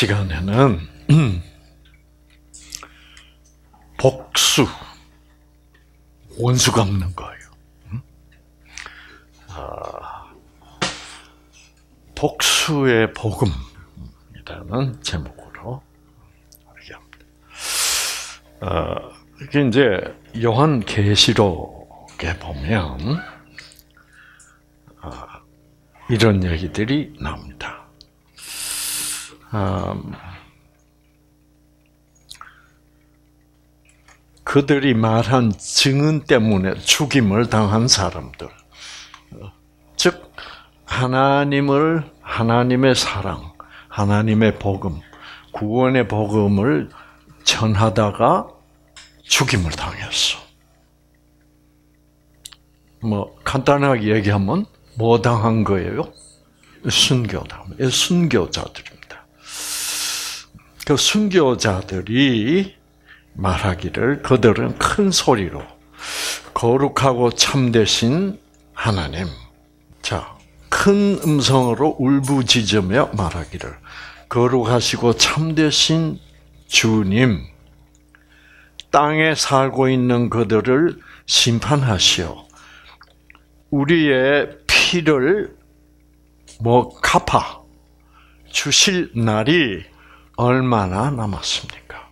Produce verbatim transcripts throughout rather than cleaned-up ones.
시간에는 복수, 원수 갚는 거예요. 아, 복수의 복음이라는 제목으로 얘기합니다. 아, 이게 이제 요한계시록에 보면 아, 이런 얘기들이 나옵니다. 음, 그들이 말한 증언 때문에 죽임을 당한 사람들, 즉 하나님을 하나님의 사랑, 하나님의 복음, 구원의 복음을 전하다가 죽임을 당했어. 뭐 간단하게 얘기하면 뭐 당한 거예요? 순교당, 순교자들입니다. 그 순교자들이 말하기를 그들은 큰 소리로 거룩하고 참되신 하나님, 자, 큰 음성으로 울부짖으며 말하기를 거룩하시고 참되신 주님, 땅에 살고 있는 그들을 심판하시오. 우리의 피를 뭐 갚아 주실 날이 얼마나 남았습니까?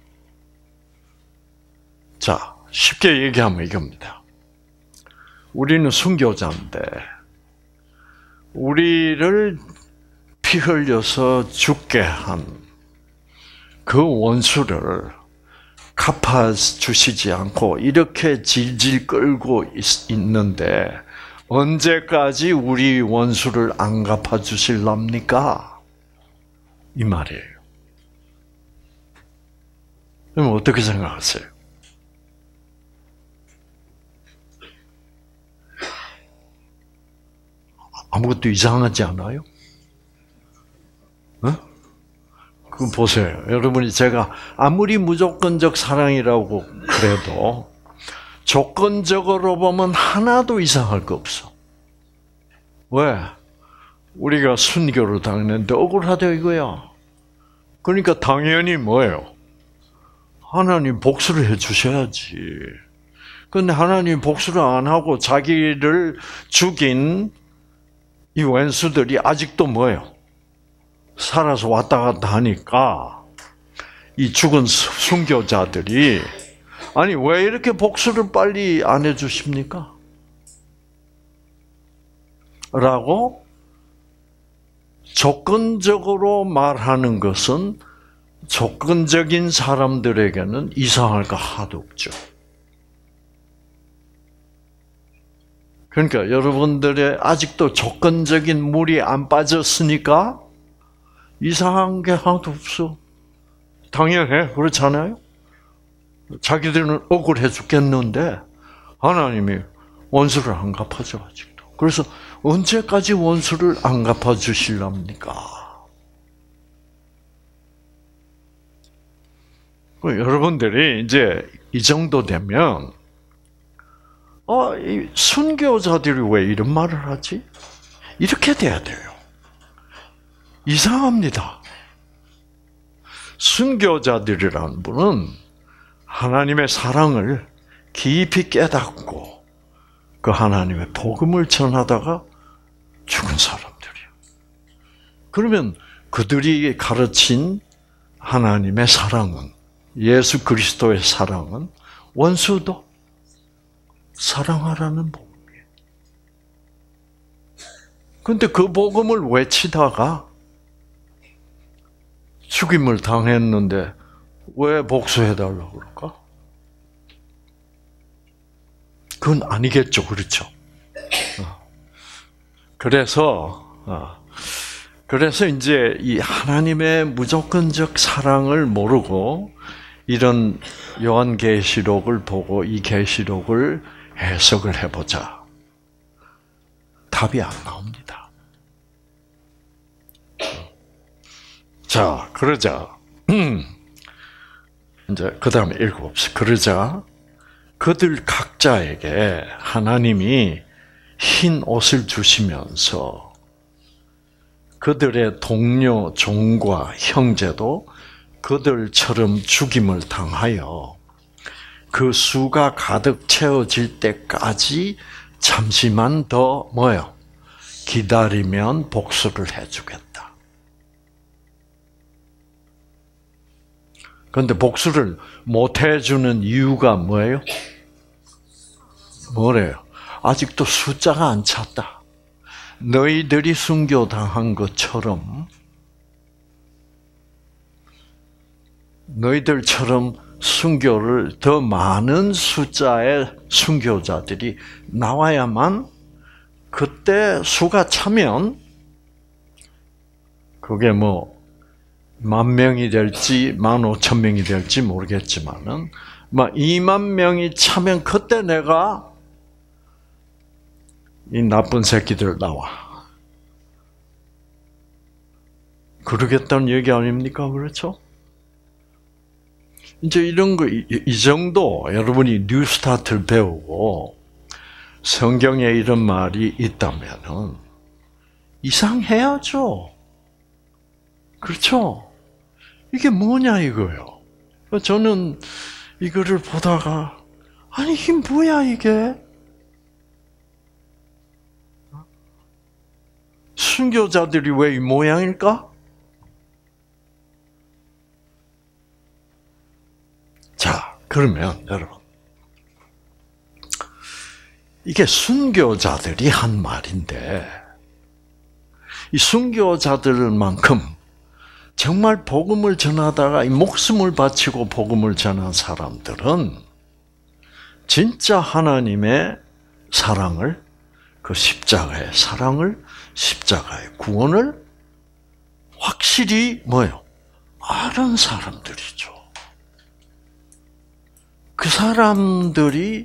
자, 쉽게 얘기하면 이겁니다. 우리는 순교자인데 우리를 피 흘려서 죽게 한 그 원수를 갚아 주시지 않고 이렇게 질질 끌고 있는데 언제까지 우리 원수를 안 갚아 주실랍니까? 이 말이에요. 그럼 어떻게 생각하세요? 아무것도 이상하지 않아요? 어? 그 보세요. 여러분이 제가 아무리 무조건적 사랑이라고 그래도 조건적으로 보면 하나도 이상할 거 없어. 왜? 우리가 순교를 당했는데 억울하다 이거야. 그러니까 당연히 뭐예요? 하나님 복수를 해주셔야지. 근데 하나님 복수를 안 하고 자기를 죽인 이 원수들이 아직도 뭐예요? 살아서 왔다 갔다 하니까 이 죽은 순교자들이 아니 왜 이렇게 복수를 빨리 안 해주십니까? 라고 조건적으로 말하는 것은 조건적인 사람들에게는 이상할 거 하나도 없죠. 그러니까 여러분들의 아직도 조건적인 물이 안 빠졌으니까 이상한 게 하나도 없어. 당연해. 그렇잖아요? 자기들은 억울해 죽겠는데 하나님이 원수를 안 갚아줘 아직도. 그래서 언제까지 원수를 안 갚아주실랍니까? 여러분들이 이제 이 정도 되면 어, 이 순교자들이 왜 이런 말을 하지? 이렇게 돼야 돼요. 이상합니다. 순교자들이라는 분은 하나님의 사랑을 깊이 깨닫고 그 하나님의 복음을 전하다가 죽은 사람들이에요. 그러면 그들이 가르친 하나님의 사랑은, 예수 그리스도의 사랑은 원수도 사랑하라는 복음이에요. 그런데 그 복음을 외치다가 죽임을 당했는데 왜 복수해달라고 그럴까? 그건 아니겠죠, 그렇죠? 그래서 그래서 이제 이 하나님의 무조건적 사랑을 모르고 이런 요한계시록을 보고 이 계시록을 해석을 해보자. 답이 안 나옵니다. 자, 그러자 이제 그 다음에 읽어봅시다. 그러자 그들 각자에게 하나님이 흰 옷을 주시면서 그들의 동료, 종과 형제도 그들처럼 죽임을 당하여 그 수가 가득 채워질 때까지 잠시만 더 뭐요? 기다리면 복수를 해주겠다. 그런데 복수를 못 해주는 이유가 뭐예요? 뭐래요? 아직도 숫자가 안 찼다. 너희들이 순교당한 것처럼 너희들처럼 순교를 더 많은 숫자의 순교자들이 나와야만 그때 수가 차면 그게 뭐 만 명이 될지 만 오천 명이 될지 모르겠지만은 막 이만 명이 차면 그때 내가 이 나쁜 새끼들 나와. 그러겠다는 얘기 아닙니까? 그렇죠? 이제 이런 거, 이, 이 정도 여러분이 뉴스타트를 배우고 성경에 이런 말이 있다면은 이상해야죠. 그렇죠? 이게 뭐냐 이거요. 저는 이거를 보다가 아니 이게 뭐야 이게? 순교자들이 왜 이 모양일까? 자, 그러면 여러분 이게 순교자들이 한 말인데 이 순교자들만큼 정말 복음을 전하다가 이 목숨을 바치고 복음을 전한 사람들은 진짜 하나님의 사랑을 그 십자가의 사랑을 십자가의 구원을 확실히 뭐요? 아는 사람들이죠. 그 사람들이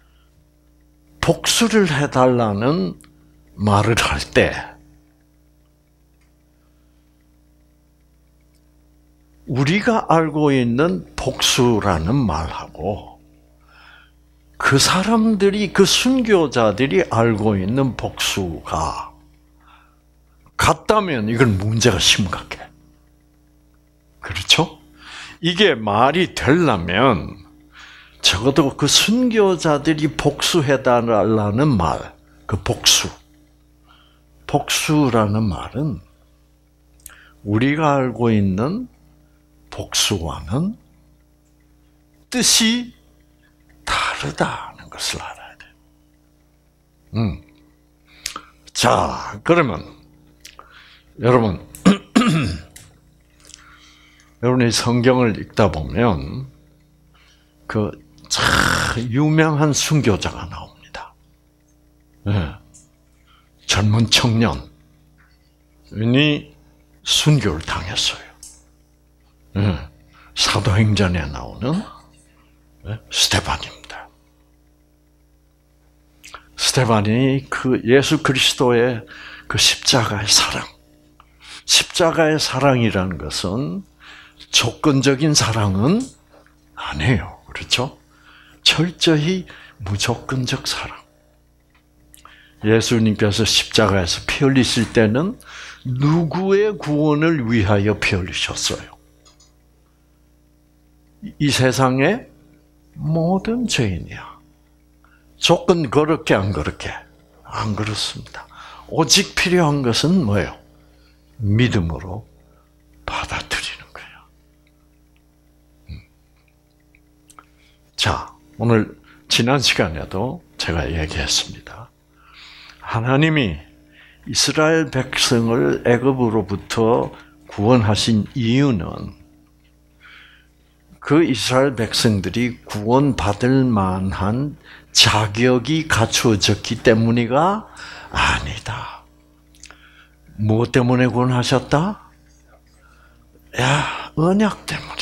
복수를 해달라는 말을 할 때 우리가 알고 있는 복수라는 말하고 그 사람들이 그 순교자들이 알고 있는 복수가 같다면 이건 문제가 심각해. 그렇죠? 이게 말이 되려면 적어도 그 순교자들이 복수해달라는 말, 그 복수. 복수라는 말은 우리가 알고 있는 복수와는 뜻이 다르다는 것을 알아야 돼요. 음. 자, 그러면 여러분, 여러분이 성경을 읽다 보면 그 참 유명한 순교자가 나옵니다. 네. 젊은 청년이 순교를 당했어요. 네. 사도행전에 나오는 네. 스데반입니다. 스데반이 그 예수 그리스도의 그 십자가의 사랑, 십자가의 사랑이라는 것은 조건적인 사랑은 아니에요. 그렇죠? 철저히 무조건적 사랑. 예수님께서 십자가에서 피 흘리실 때는 누구의 구원을 위하여 피 흘리셨어요? 이 세상의 모든 죄인이야. 조건 그렇게 안 그렇게? 안 그렇습니다. 오직 필요한 것은 뭐예요? 믿음으로 받아들이는 거예요. 자, 오늘 지난 시간에도 제가 얘기했습니다. 하나님이 이스라엘 백성을 애굽으로부터 구원하신 이유는 그 이스라엘 백성들이 구원받을 만한 자격이 갖추어졌기 때문이가 아니다. 무엇 때문에 구원하셨다? 야, 언약 때문에.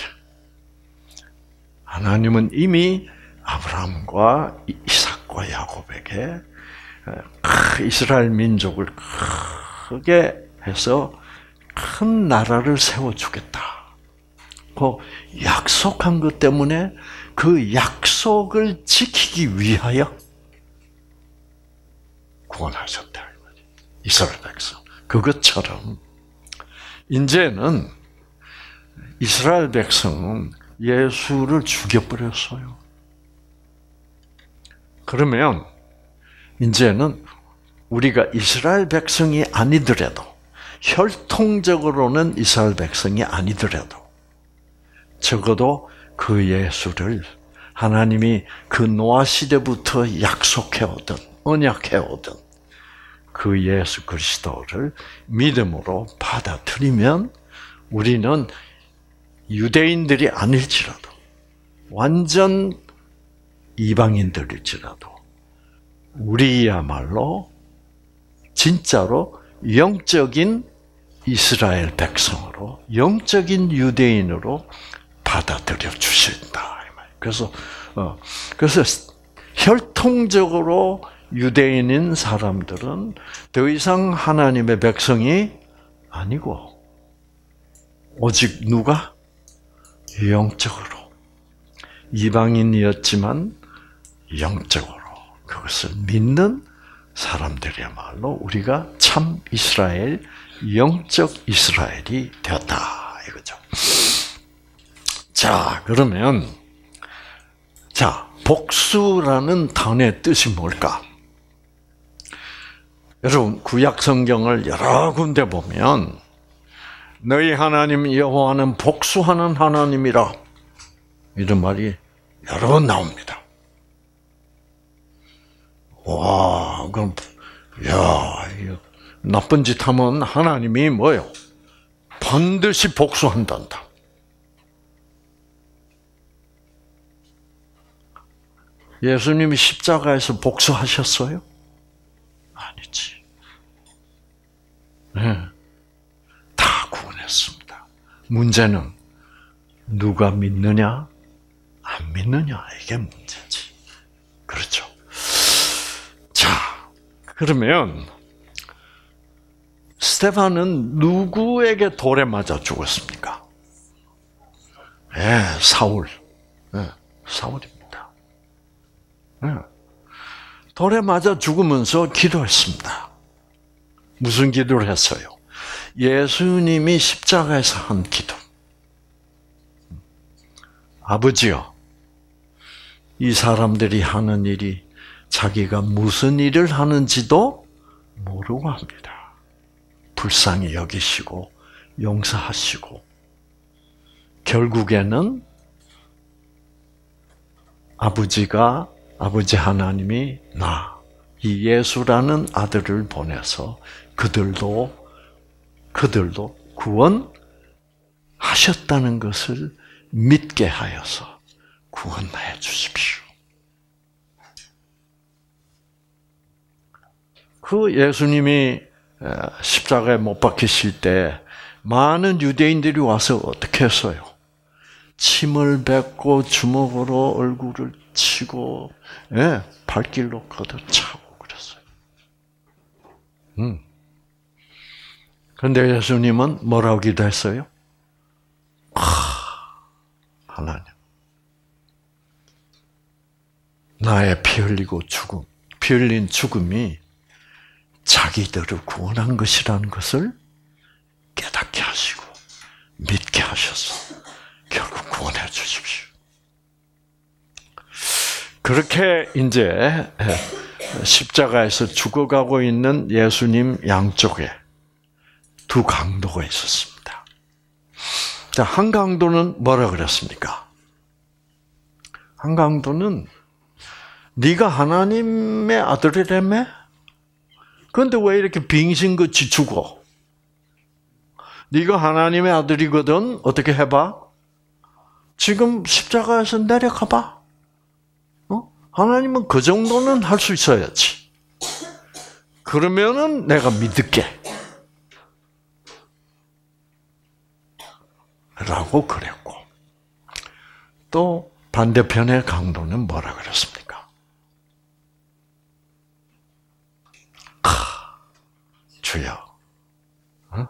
하나님은 이미 아브라함과 이삭과 야곱에게 이스라엘 민족을 크게 해서 큰 나라를 세워주겠다. 그 약속한 것 때문에 그 약속을 지키기 위하여 구원하셨다. 이스라엘 백성. 그것처럼 이제는 이스라엘 백성은 예수를 죽여버렸어요. 그러면 이제는 우리가 이스라엘 백성이 아니더라도, 혈통적으로는 이스라엘 백성이 아니더라도 적어도 그 예수를 하나님이 그 노아 시대부터 약속해오던, 언약해오던 그 예수 그리스도를 믿음으로 받아들이면 우리는 유대인들이 아닐지라도, 완전 이방인들일지라도 우리야말로 진짜로 영적인 이스라엘 백성으로, 영적인 유대인으로 받아들여 주신다. 그래서 어 그래서 혈통적으로 유대인인 사람들은 더 이상 하나님의 백성이 아니고 오직 누가? 영적으로. 이방인이었지만 영적으로 그것을 믿는 사람들이야말로 우리가 참 이스라엘, 영적 이스라엘이 되었다 이거죠. 자, 그러면 자, 복수라는 단어의 뜻이 뭘까? 여러분, 구약 성경을 여러 군데 보면 너희 하나님 여호와는 복수하는 하나님이라 이런 말이 여러 번 나옵니다. 와, 그럼 야, 이거 나쁜 짓 하면 하나님이 뭐요? 반드시 복수한단다. 예수님이 십자가에서 복수하셨어요? 아니지. 네. 다 구원했습니다. 문제는 누가 믿느냐, 안 믿느냐, 이게 문제지. 그렇죠. 자, 그러면 스데반은 누구에게 돌에 맞아 죽었습니까? 네, 사울. 네, 사울입니다. 네. 돌에 맞아 죽으면서 기도했습니다. 무슨 기도를 했어요? 예수님이 십자가에서 한 기도. 아버지요, 이 사람들이 하는 일이 자기가 무슨 일을 하는지도 모르고 합니다. 불쌍히 여기시고 용서하시고 결국에는 아버지가 아버지 하나님이 나, 이 예수라는 아들을 보내서 그들도 그들도 구원하셨다는 것을 믿게 하여서 구원해 주십시오. 그 예수님이 십자가에 못 박히실 때 많은 유대인들이 와서 어떻게 했어요? 침을 뱉고 주먹으로 얼굴을 치고, 예, 발길로 걷어차고 그랬어요. 음. 그런데 예수님은 뭐라고 기도했어요? 아, 하나님, 나의 피 흘리고 죽음, 피 흘린 죽음이 자기들을 구원한 것이라는 것을 깨닫게 하시고 믿게 하셔서 결국 구원해 주십시오. 그렇게 이제 십자가에서 죽어가고 있는 예수님 양쪽에 두 강도가 있었습니다. 자, 한 강도는 뭐라 그랬습니까? 한 강도는 네가 하나님의 아들이라며? 그런데 왜 이렇게 빙신같이 죽어? 네가 하나님의 아들이거든. 어떻게 해봐? 지금 십자가에서 내려가봐. 어? 하나님은 그 정도는 할 수 있어야지. 그러면은 내가 믿을게. 라고 그랬고. 또 반대편의 강도는 뭐라 그랬습니까? 하, 주여. 어?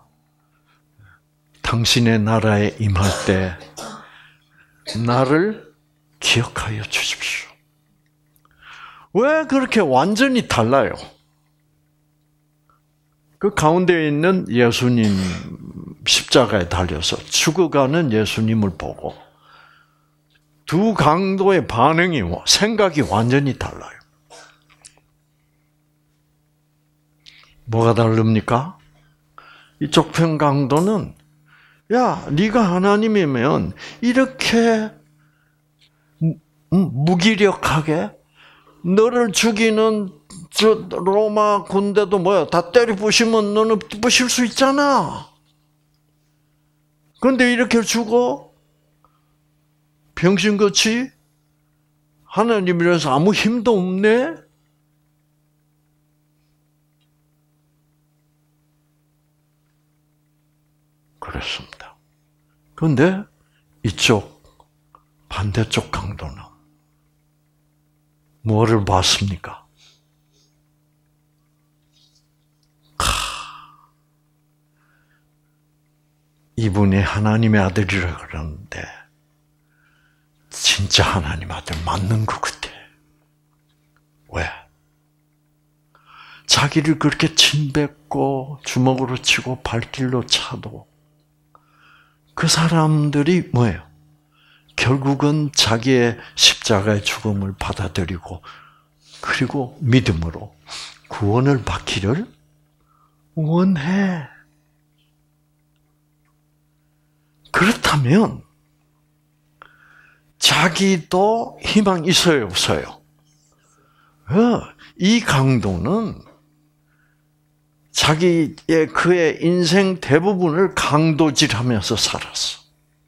당신의 나라에 임할 때 나를 기억하여 주십시오. 왜 그렇게 완전히 달라요? 그 가운데 있는 예수님 십자가에 달려서 죽어가는 예수님을 보고 두 강도의 반응이, 생각이 완전히 달라요. 뭐가 다릅니까? 이쪽 편 강도는 야, 네가 하나님이면 이렇게 무기력하게 너를 죽이는 저 로마 군대도 뭐야 다 때려 부시면 너는 부실 수 있잖아. 그런데 이렇게 죽어? 병신같이? 하나님이라서 아무 힘도 없네? 그렇습니다. 그런데 이쪽 반대쪽 강도는 뭐를 봤습니까? 이분이 하나님의 아들이라 그러는데 진짜 하나님 아들 맞는 것 같아. 왜? 자기를 그렇게 침뱉고 주먹으로 치고 발길로 차도 그 사람들이 뭐예요? 결국은 자기의 십자가의 죽음을 받아들이고 그리고 믿음으로 구원을 받기를 원해. 그렇다면 자기도 희망 있어요, 없어요? 이 강도는 자기의 그의 인생 대부분을 강도질하면서 살았어.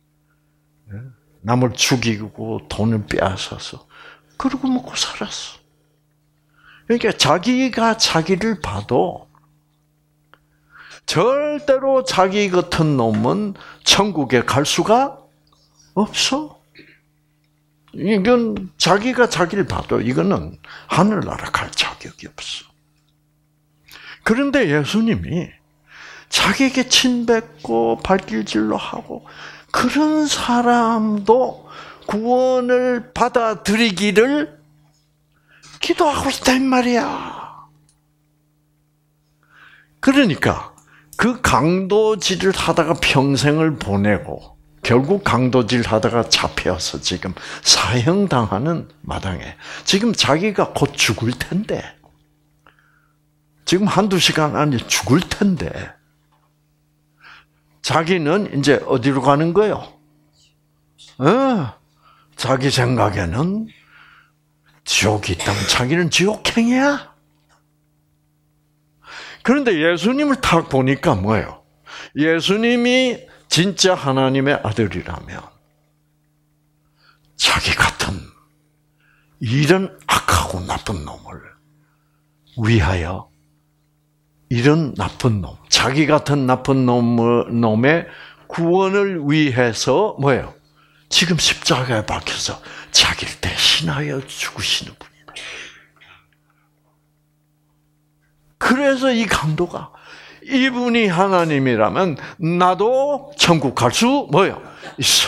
남을 죽이고 돈을 빼앗아서 그러고 먹고 살았어. 그러니까 자기가 자기를 봐도 절대로 자기 같은 놈은 천국에 갈 수가 없어. 이건 자기가 자기를 봐도 이거는 하늘나라 갈 자격이 없어. 그런데 예수님이 자기에게 침뱉고 발길질로 하고 그런 사람도 구원을 받아들이기를 기도하고 있단 말이야. 그러니까 그 강도질을 하다가 평생을 보내고 결국 강도질 하다가 잡혀서 지금 사형당하는 마당에 지금 자기가 곧 죽을 텐데 지금 한두 시간 안에 죽을 텐데 자기는 이제 어디로 가는 거예요? 어, 자기 생각에는 지옥이 있다면 자기는 지옥행이야. 그런데 예수님을 딱 보니까 뭐예요? 예수님이 진짜 하나님의 아들이라면 자기 같은 이런 악하고 나쁜 놈을 위하여 이런 나쁜 놈, 자기 같은 나쁜 놈, 놈의 구원을 위해서 뭐예요? 지금 십자가에 박혀서 자기를 대신하여 죽으시는 분이다. 그래서 이 강도가 이분이 하나님이라면 나도 천국 갈 수 뭐예요? 있어.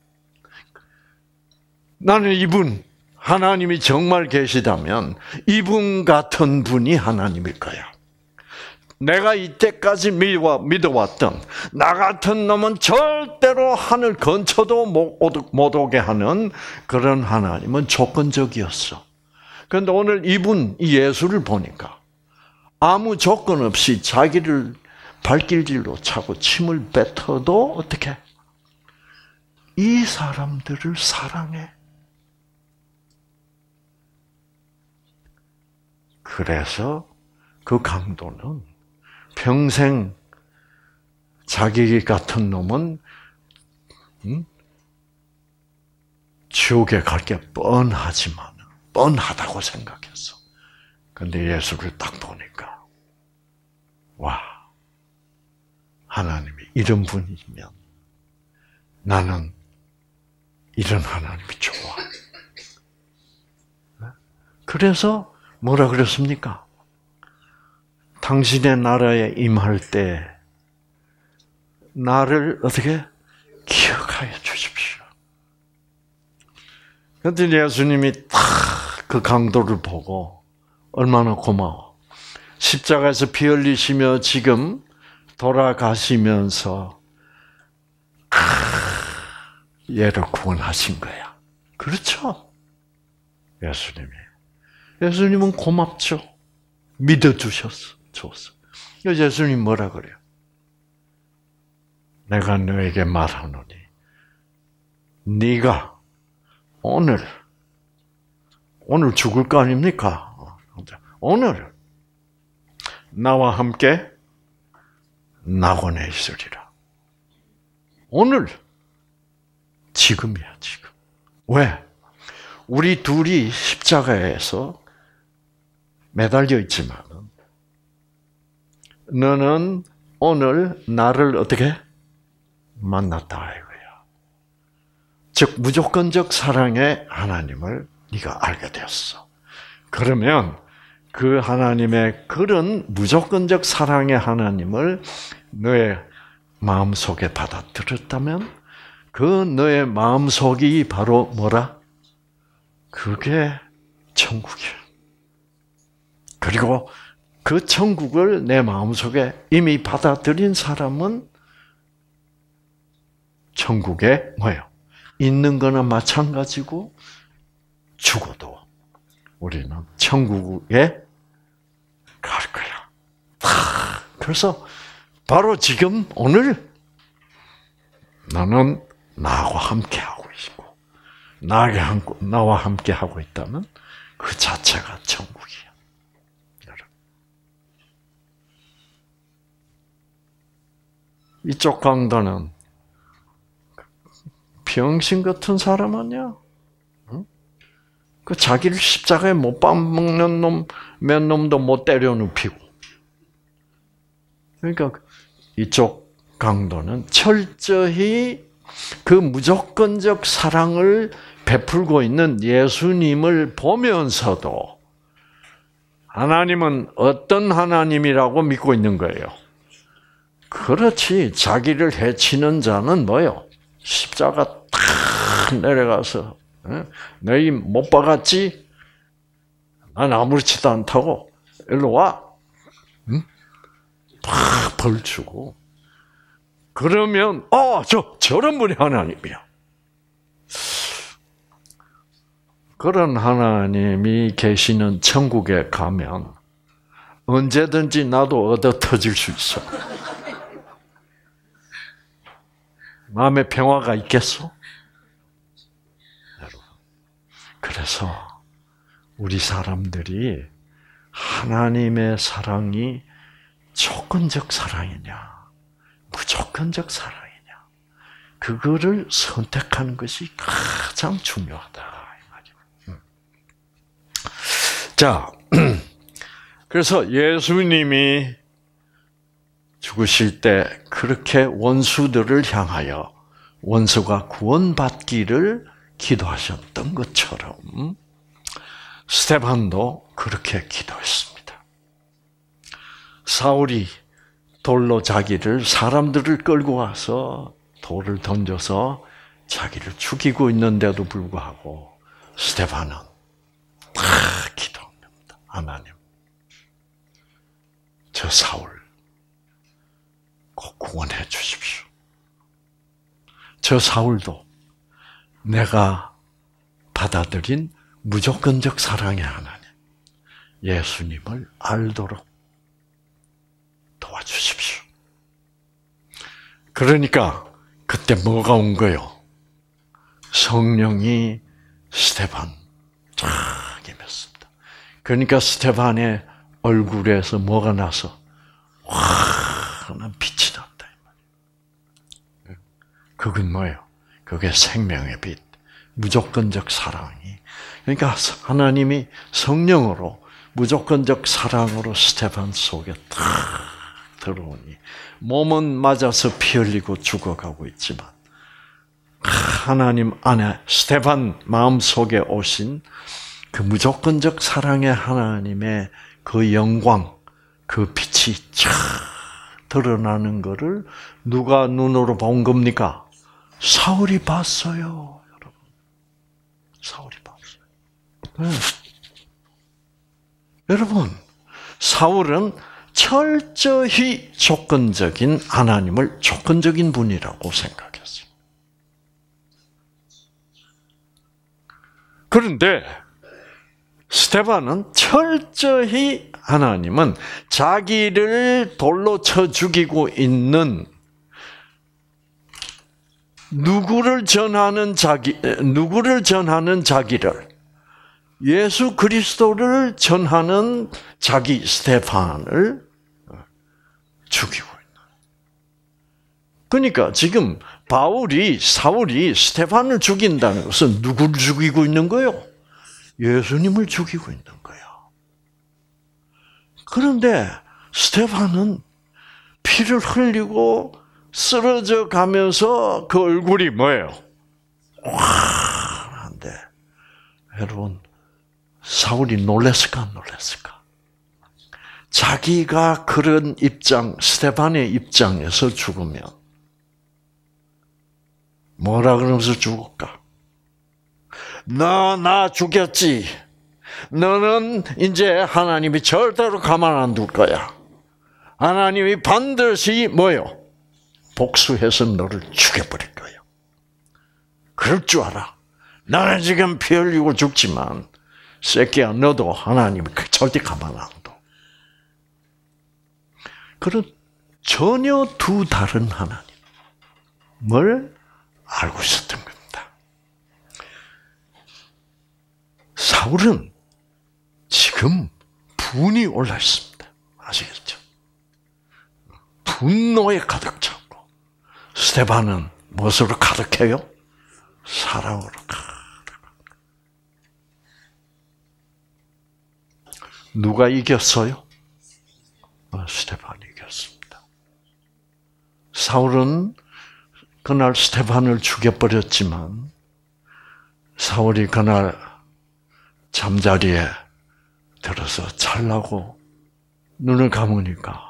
나는 이분 하나님이 정말 계시다면 이분 같은 분이 하나님일 거야. 내가 이때까지 믿어왔던 나 같은 놈은 절대로 하늘 근처도 못 오게 하는 그런 하나님은 조건적이었어. 그런데 오늘 이분 이 예수를 보니까 아무 조건 없이 자기를 발길질로 차고 침을 뱉어도 어떻게? 이 사람들을 사랑해. 그래서 그 강도는 평생 자기 같은 놈은 음? 지옥에 갈 게 뻔하지만 뻔하다고 생각했어. 그런데 예수를 딱 보니까 와, 하나님이 이런 분이면 나는 이런 하나님이 좋아. 그래서 뭐라 그랬습니까? 당신의 나라에 임할 때 나를 어떻게 기억하여 주십시오. 그런데 예수님이 딱 그 강도를 보고 얼마나 고마워. 십자가에서 피 흘리시며 지금 돌아가시면서 얘를 구원하신 거야. 그렇죠? 예수님이. 예수님은 고맙죠. 믿어주셨어. 줬어. 예수님 뭐라 그래요? 내가 너에게 말하노니 네가 오늘 오늘 죽을 거 아닙니까? 오늘 나와 함께 낙원에 있으리라. 오늘 지금이야 지금. 왜? 우리 둘이 십자가에서 매달려 있지만 너는 오늘 나를 어떻게 만났다 이거야. 즉 무조건적 사랑의 하나님을 네가 알게 되었어. 그러면 그 하나님의 그런 무조건적 사랑의 하나님을 너의 마음속에 받아들였다면 그 너의 마음속이 바로 뭐라? 그게 천국이야. 그리고 그 천국을 내 마음속에 이미 받아들인 사람은 천국에 뭐예요? 있는 거나 마찬가지고 죽어도 우리는 천국에 갈 거야. 그래서 바로 지금 오늘 나는 나하고 함께 하고 있고 나와 함께 하고 있다면 그 자체가 천국이야. 이쪽 강도는 병신 같은 사람 아니야? 그 자기를 십자가에 못 박는 놈, 몇 놈도 못 때려 눕히고. 그러니까 이쪽 강도는 철저히 그 무조건적 사랑을 베풀고 있는 예수님을 보면서도 하나님은 어떤 하나님이라고 믿고 있는 거예요. 그렇지. 자기를 해치는 자는 뭐요? 십자가 탁 내려가서 너희 못 박았지? 난 아무렇지도 않다고. 일로 와. 응? 팍 벌 주고. 그러면 어, 저 저런 분이 하나님이야. 그런 하나님이 계시는 천국에 가면 언제든지 나도 얻어 터질 수 있어. 마음의 평화가 있겠어? 여러분. 그래서 우리 사람들이 하나님의 사랑이 조건적 사랑이냐, 무조건적 사랑이냐, 그거를 선택하는 것이 가장 중요하다 이 말이에요. 자, 그래서 예수님이 죽으실 때 그렇게 원수들을 향하여 원수가 구원받기를 기도하셨던 것처럼 스데반도 그렇게 기도했습니다. 사울이 돌로 자기를 사람들을 끌고 와서 돌을 던져서 자기를 죽이고 있는데도 불구하고 스데반은 다 기도합니다. 하나님, 저 사울 꼭 구원해 주십시오. 저 사울도 내가 받아들인 무조건적 사랑의 하나님, 예수님을 알도록 도와주십시오. 그러니까 그때 뭐가 온 거요? 성령이 스데반 쫙 임했습니다. 그러니까 스데반의 얼굴에서 뭐가 나서 환한 빛이 났다. 그건 뭐예요? 그게 생명의 빛, 무조건적 사랑이. 그러니까 하나님이 성령으로 무조건적 사랑으로 스데반 속에 탁 들어오니 몸은 맞아서 피 흘리고 죽어가고 있지만 하나님 안에 스데반 마음 속에 오신 그 무조건적 사랑의 하나님의 그 영광, 그 빛이 쫙 드러나는 것을 누가 눈으로 본 겁니까? 사울이 봤어요, 여러분. 사울이 봤어요. 네. 여러분, 사울은 철저히 조건적인 하나님을 조건적인 분이라고 생각했어요. 그런데 스데반은 철저히 하나님은 자기를 돌로 쳐 죽이고 있는 누구를 전하는 자기, 누구를 전하는 자기를, 예수 그리스도를 전하는 자기 스데반을 죽이고 있는. 그러니까 지금 바울이, 사울이 스데반을 죽인다는 것은 누구를 죽이고 있는 거예요? 예수님을 죽이고 있는 거예요. 그런데 스데반은 피를 흘리고 쓰러져 가면서 그 얼굴이 뭐예요? 환한데, 여러분, 사울이 놀랬을까, 안 놀랬을까? 자기가 그런 입장, 스데반의 입장에서 죽으면 뭐라 그러면서 죽을까? 너 나 죽였지. 너는 이제 하나님이 절대로 가만 안 둘 거야. 하나님이 반드시 뭐요? 복수해서 너를 죽여버릴 거예요. 그럴 줄 알아. 나는 지금 피 흘리고 죽지만 새끼야 너도 하나님이 절대 가만 안 둬. 그런 전혀 두 다른 하나님을 알고 있었던 겁니다. 사울은 지금 분이 올라 있습니다. 아시겠죠? 분노에 가득 찼고, 스데반은 무엇으로 가득해요? 사랑으로 가득. 누가 이겼어요? 스데반이 이겼습니다. 사울은 그날 스데반을 죽여버렸지만, 사울이 그날 잠자리에 들어서 잘라고 눈을 감으니까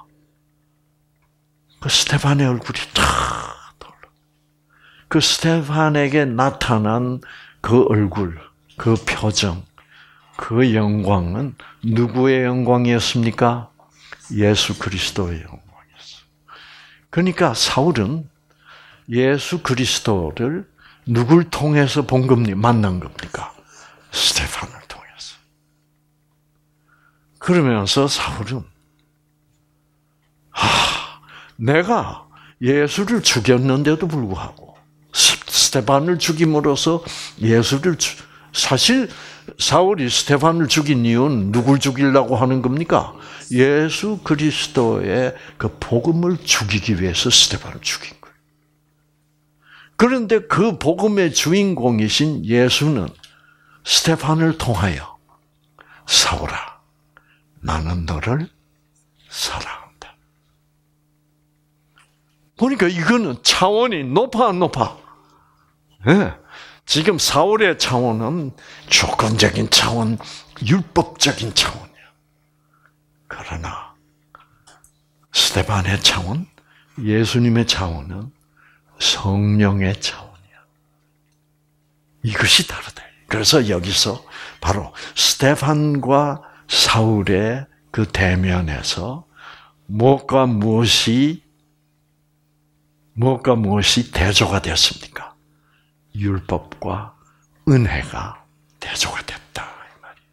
그 스데반의 얼굴이 탁 떠올라. 그 스데반에게 나타난 그 얼굴, 그 표정, 그 영광은 누구의 영광이었습니까? 예수 그리스도의 영광이었어요. 그러니까 사울은 예수 그리스도를 누굴 통해서 본 겁니까? 만난 겁니까? 스데반을 통해서. 그러면서 사울은 아, 내가 예수를 죽였는데도 불구하고 스데반을 죽임으로써 예수를 주, 사실 사울이 스데반을 죽인 이유는 누굴 죽이려고 하는 겁니까? 예수 그리스도의 그 복음을 죽이기 위해서 스데반을 죽인 거예요. 그런데 그 복음의 주인공이신 예수는 스데반을 통하여 사울아, 나는 너를 사랑한다. 보니까 이거는 차원이 높아 안 높아? 네. 지금 사울의 차원은 조건적인 차원, 율법적인 차원이야. 그러나 스데반의 차원, 예수님의 차원은 성령의 차원이야. 이것이 다르다. 그래서 여기서 바로 스데반과 사울의 그 대면에서 무엇과 무엇이 무엇과 무엇이 대조가 됐습니까? 율법과 은혜가 대조가 됐다 이 말이에요.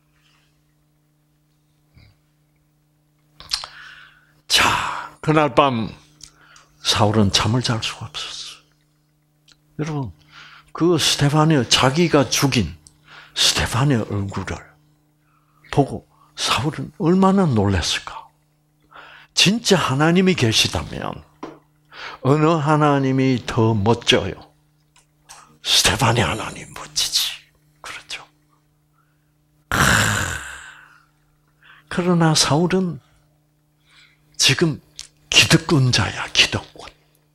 자, 그날 밤 사울은 잠을 잘 수가 없었어요. 여러분, 그 스데반의 자기가 죽인 스데반의 얼굴을 보고 사울은 얼마나 놀랐을까? 진짜 하나님이 계시다면 어느 하나님이 더 멋져요? 스데반의 하나님 멋지지. 그렇죠? 그러나 사울은 지금 기득권자야, 기득권.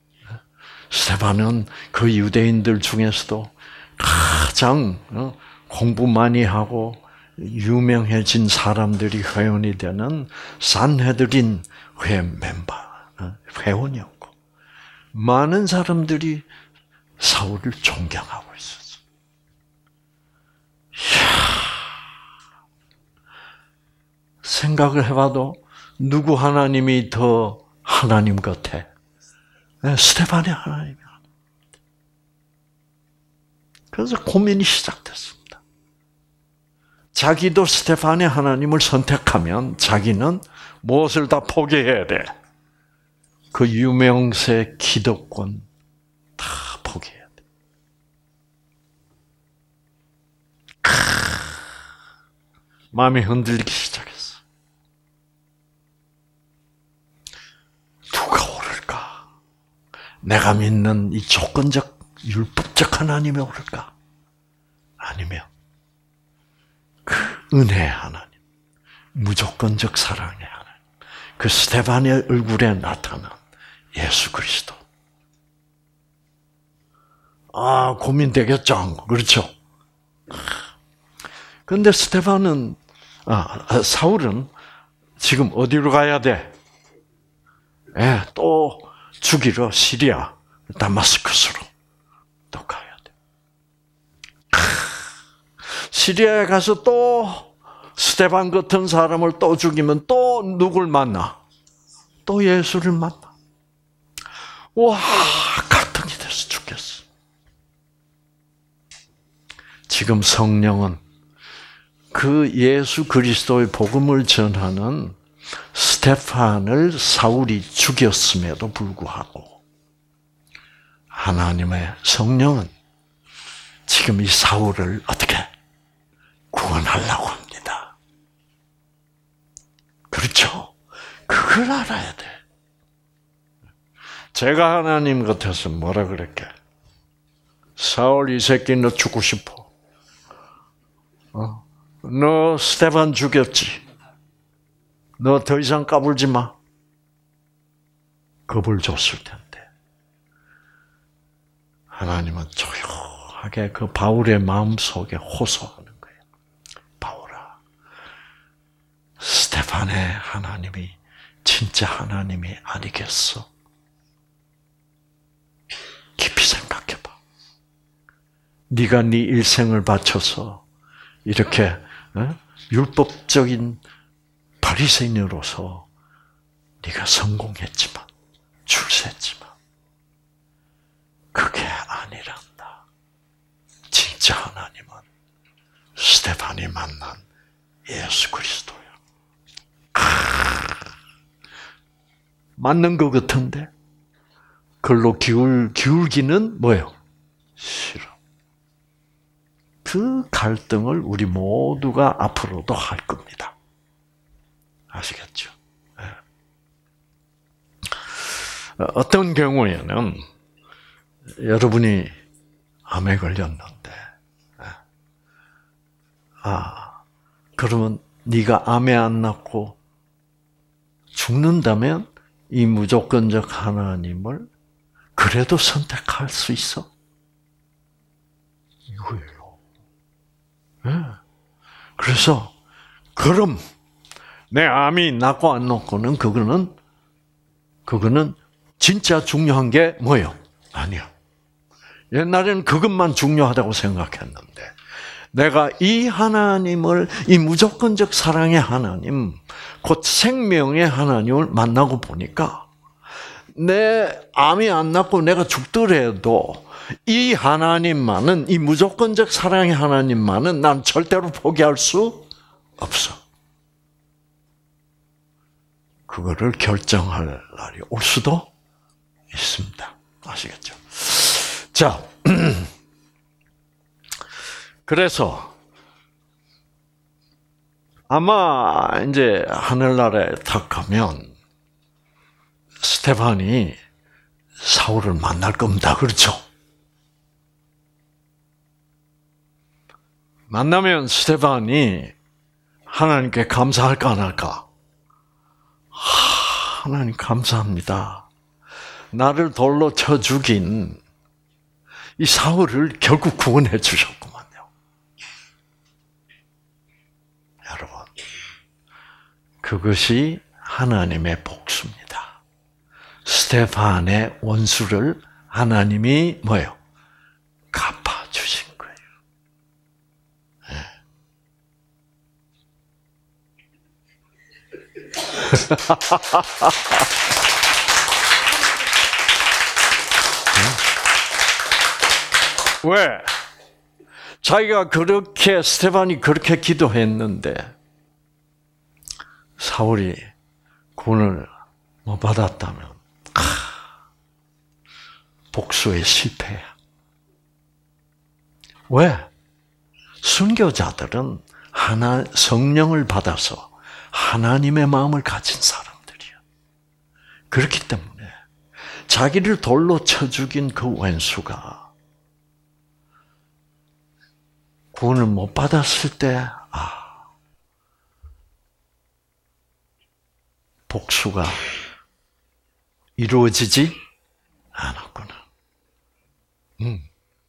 스데반은 그 유대인들 중에서도 가장 공부 많이 하고 유명해진 사람들이 회원이 되는 산헤드린 회 멤버, 회원이었고 많은 사람들이 사울을 존경하고 있었어. 이야, 생각을 해봐도 누구 하나님이 더 하나님 같아? 스데반의 하나님이. 그래서 고민이 시작됐습니다. 자기도 스데반의 하나님을 선택하면 자기는 무엇을 다 포기해야 돼? 그 유명세 기득권 다 포기해야 돼. 크, 마음이 흔들리기 시작했어. 누가 오를까? 내가 믿는 이 조건적, 율법적 하나님이 오를까? 아니면 그 은혜의 하나님, 무조건적 사랑의 하나님, 그 스데반의 얼굴에 나타난 예수 그리스도. 아, 고민되겠죠? 그렇죠? 그런데 스데반은, 아, 사울은 지금 어디로 가야 돼? 예, 또 죽이러 시리아, 다마스커스로 또 가야 돼. 시리아에 가서 또 스데반 같은 사람을 또 죽이면 또 누굴 만나? 또 예수를 만나. 와, 갈등이 돼서 죽겠어. 지금 성령은 그 예수 그리스도의 복음을 전하는 스데반을 사울이 죽였음에도 불구하고 하나님의 성령은 지금 이 사울을 어떻게 구원하려고 합니다. 그렇죠? 그걸 알아야 돼. 제가 하나님 같아서 뭐라 그랬게? 사울 이 새끼 너 죽고 싶어. 어? 너 스데반 죽였지. 너 더 이상 까불지 마. 겁을 줬을 텐데. 하나님은 조용하게 그 바울의 마음속에 호소하는 거예요. 바울아, 스데반의 하나님이 진짜 하나님이 아니겠어? 깊이 생각해봐. 네가 네 일생을 바쳐서 이렇게 어? 율법적인 바리새인으로서 네가 성공했지만, 출세했지만 그게 아니란다. 진짜 하나님은 스데반이 만난 예수 그리스도야. 맞는 것 같은데 그걸로 기울, 기울기는 뭐예요? 싫어. 그 갈등을 우리 모두가 앞으로도 할 겁니다. 아시겠죠? 네. 어떤 경우에는 여러분이 암에 걸렸는데, 아, 그러면 네가 암에 안 낫고 죽는다면 이 무조건적 하나님을 그래도 선택할 수 있어? 이거예요. 네. 그래서 그럼 내 암이 낫고 안 낫고는 그거는 그거는 진짜 중요한 게 뭐예요? 아니야. 옛날에는 그것만 중요하다고 생각했는데 내가 이 하나님을, 이 무조건적 사랑의 하나님, 곧 생명의 하나님을 만나고 보니까 내 암이 안 낫고 내가 죽더라도 이 하나님만은, 이 무조건적 사랑의 하나님만은 난 절대로 포기할 수 없어. 그거를 결정할 날이 올 수도 있습니다. 아시겠죠? 자, 그래서 아마 이제 하늘나라에 탁 가면 스데반이 사울을 만날 겁니다. 그렇죠? 만나면 스데반이 하나님께 감사할까 안 할까? 하나님 감사합니다. 나를 돌로 쳐 죽인 이 사울을 결국 구원해 주셨구만요. 여러분, 그것이 하나님의 복수입니다. 스데반의 원수를 하나님이 뭐예요? 갚아주신 거예요. 네. 왜? 자기가 그렇게 스데반이 그렇게 기도했는데 사울이 구원을 못 받았다면 아, 복수의 실패야. 왜? 순교자들은 하나 성령을 받아서 하나님의 마음을 가진 사람들이야. 그렇기 때문에 자기를 돌로 쳐 죽인 그 원수가 구원을 못 받았을 때, 아, 복수가 이루어지지 않았구나. 음.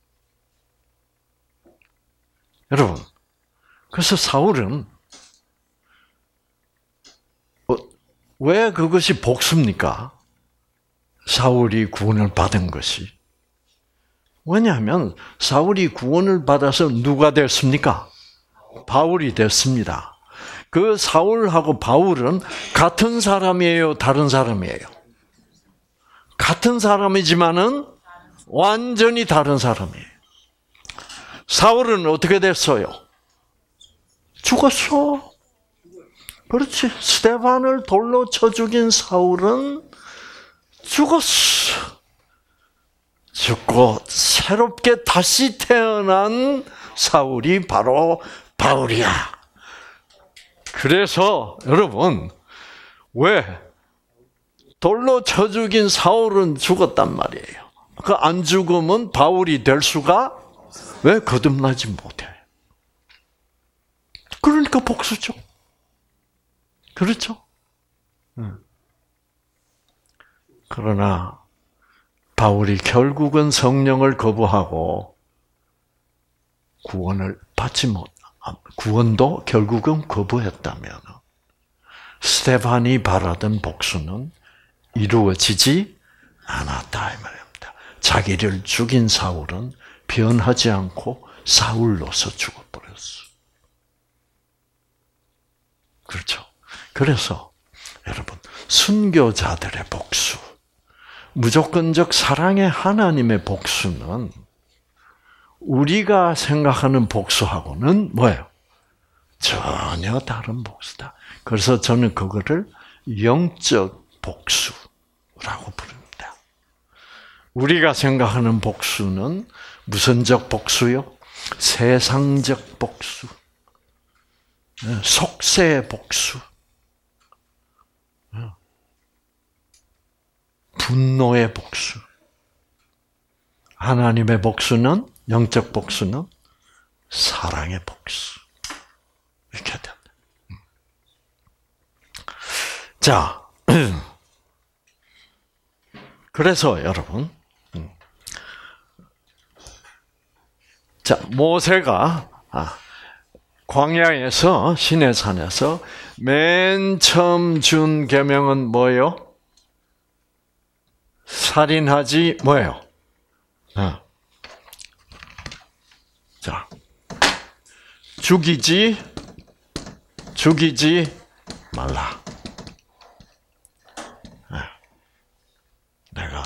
여러분, 그래서 사울은 어, 왜 그것이 복수입니까? 사울이 구원을 받은 것이. 왜냐하면 사울이 구원을 받아서 누가 됐습니까? 바울이 됐습니다. 그 사울하고 바울은 같은 사람이에요, 다른 사람이에요? 같은 사람이지만은 완전히 다른 사람이에요. 사울은 어떻게 됐어요? 죽었어. 그렇지. 스데반을 돌로 쳐 죽인 사울은 죽었어. 죽고 새롭게 다시 태어난 사울이 바로 바울이야. 그래서 여러분, 왜 돌로 쳐 죽인 사울은 죽었단 말이에요. 그 안 죽으면 바울이 될 수가 왜 거듭나지 못해? 그러니까 복수죠. 그렇죠? 그러나 바울이 결국은 성령을 거부하고 구원을 받지 못, 구원도 결국은 거부했다면 스데반이 바라던 복수는 이루어지지 않았다 이 말입니다. 자기를 죽인 사울은 변하지 않고 사울로서 죽어버렸어. 그렇죠? 그래서 여러분, 순교자들의 복수, 무조건적 사랑의 하나님의 복수는 우리가 생각하는 복수하고는 뭐예요? 전혀 다른 복수다. 그래서 저는 그거를 영적 복수라고 부릅니다. 우리가 생각하는 복수는 무선적 복수요? 세상적 복수, 속세의 복수, 분노의 복수. 하나님의 복수는, 영적 복수는 사랑의 복수. 이렇게 됩니다. 자, 그래서 여러분, 자, 모세가 광야에서, 시내산에서 맨 처음 준 계명은 뭐예요? 살인하지 뭐예요? 어. 자, 죽이지, 죽이지 말라. 내가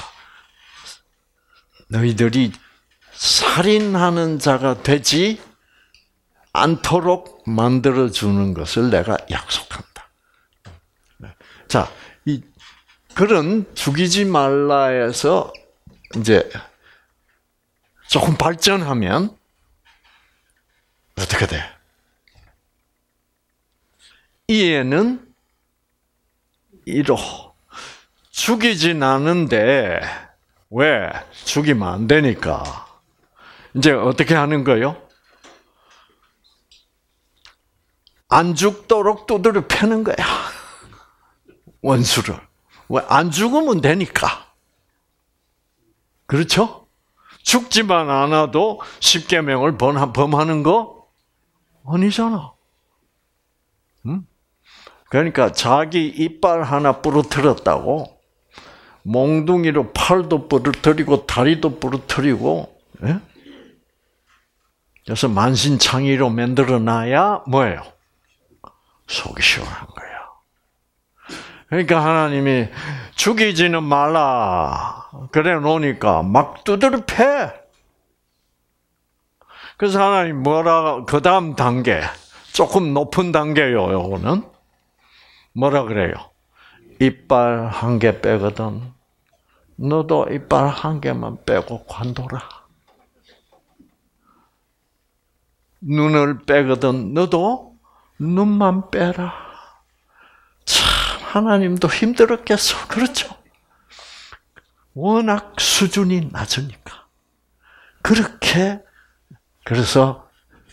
너희들이 살인하는 자가 되지 않도록 만들어주는 것을 내가 약속한다. 자, 이 그런 죽이지 말라에서 이제 조금 발전하면 어떻게 돼? 이에는 이로 죽이진 않은데 왜? 죽이면 안 되니까 이제 어떻게 하는 거요? 안 죽도록 두드려 패는 거야. 원수를. 왜? 안 죽으면 되니까. 그렇죠? 죽지만 않아도 십계명을 범하는 거 아니잖아. 응? 그러니까 자기 이빨 하나 부러뜨렸다고 몽둥이로 팔도 부러뜨리고 다리도 부러뜨리고, 예? 그래서 만신창이로 만들어놔야 뭐예요? 속이 시원한 거야. 그러니까 하나님이 죽이지는 말라 그래 놓으니까 막 두드려 패. 그래서 하나님 뭐라 그 다음 단계 조금 높은 단계요. 요거는 뭐라 그래요? 이빨 한 개 빼거든. 너도 이빨 한 개만 빼고 관둬라. 눈을 빼거든. 너도 눈만 빼라. 참 하나님도 힘들었겠어. 그렇죠? 워낙 수준이 낮으니까. 그렇게 그래서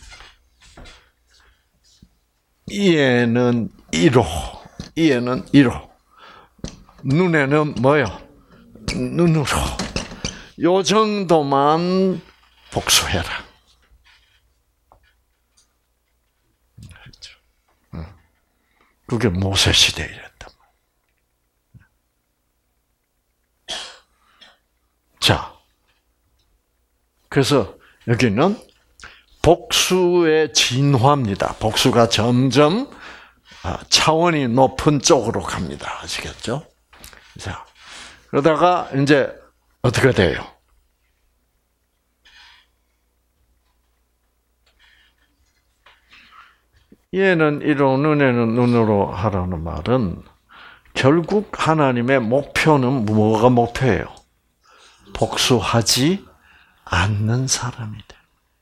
이에는 일 호, 이에는 일 호, 눈에는 뭐요? 눈으로. 요 정도만 복수해라. 그렇죠. 그게 모세 시대였단 말이에요. 자, 그래서 여기는 복수의 진화입니다. 복수가 점점 차원이 높은 쪽으로 갑니다. 아시겠죠? 자, 그러다가 이제 어떻게 돼요? 얘는 이로 눈에는 눈으로 하라는 말은 결국 하나님의 목표는 뭐가 목표예요? 복수하지 않는 사람이 돼.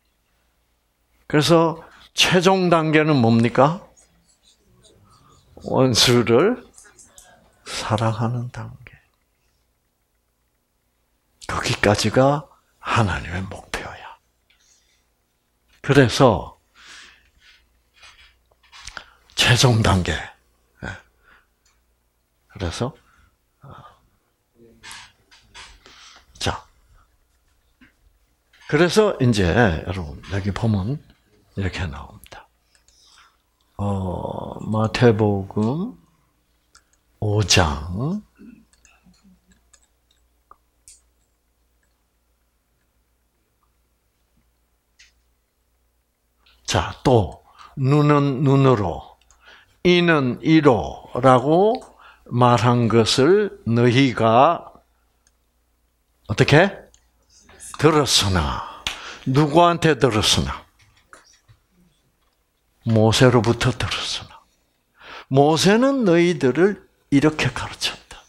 그래서 최종 단계는 뭡니까? 원수를 사랑하는 단계. 거기까지가 하나님의 목표야. 그래서 최종 단계. 그래서 자, 그래서 이제 여러분 여기 보면 이렇게 나옵니다. 어, 마태복음 오 장 자, 또 눈은 눈으로 이는 이로라고 말한 것을 너희가 어떻게 들었으나 누구한테 들었으나 모세로부터 들었으나 모세는 너희들을 이렇게 가르쳤다.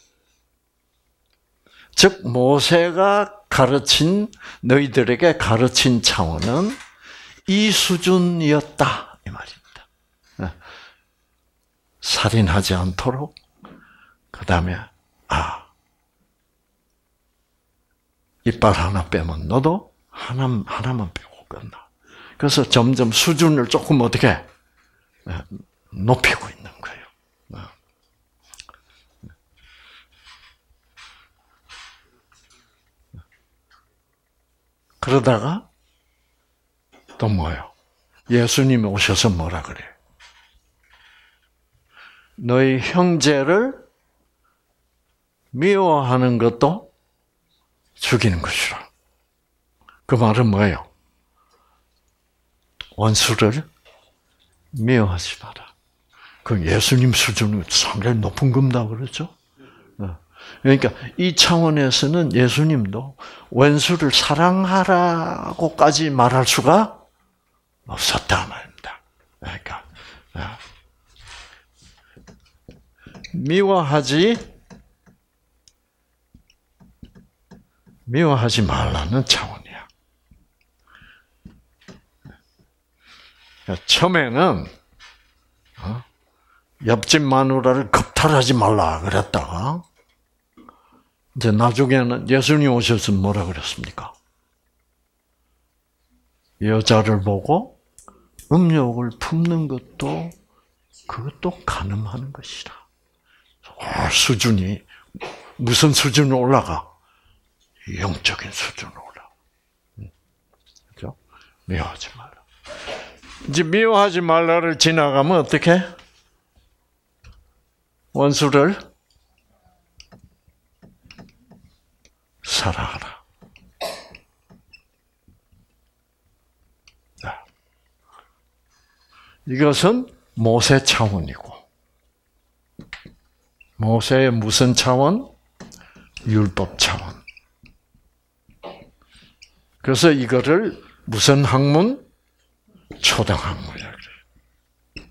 즉 모세가 가르친 너희들에게 가르친 차원은 이 수준이었다 이 말입니다. 살인하지 않도록 그 다음에 아 이빨 하나 빼면 너도 하나 하나만 빼고 끝나. 그래서 점점 수준을 조금 어떻게 높이고 있는 거예요. 그러다가 또 뭐예요? 예수님이 오셔서 뭐라 그래요? 너희 형제를 미워하는 것도 죽이는 것이라. 그 말은 뭐예요? 원수를 미워하지 마라. 그 예수님 수준은 상당히 높은 겁니다. 그렇죠? 그러니까 이 차원에서는 예수님도 원수를 사랑하라고까지 말할 수가 없었다 말입니다. 그러니까 미워하지 미워하지 말라는 차원이야. 처음에는 옆집 마누라를 겁탈하지 말라 그랬다가 이제 나중에는 예수님 오셔서 뭐라 그랬습니까? 여자를 보고 음욕을 품는 것도 그것도 가늠하는 것이라. 어, 수준이 무슨 수준으로 올라가? 영적인 수준으로 올라가. 그렇죠? 미워하지 말라. 이제 미워하지 말라를 지나가면 어떻게? 원수를 사랑하라. 이것은 모세 차원이고, 모세의 무슨 차원? 율법 차원. 그래서 이거를 무슨 학문? 초등학문이라고 그래요.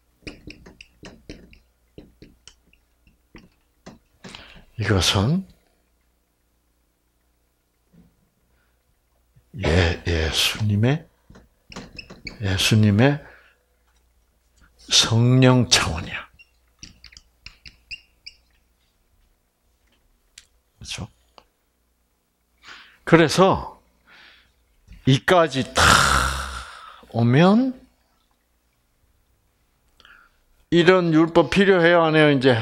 이것은 예, 예수님의 예수님의 성령 차원이야. 그렇죠? 그래서 이까지 다 오면 이런 율법 필요해요, 안 해요, 이제?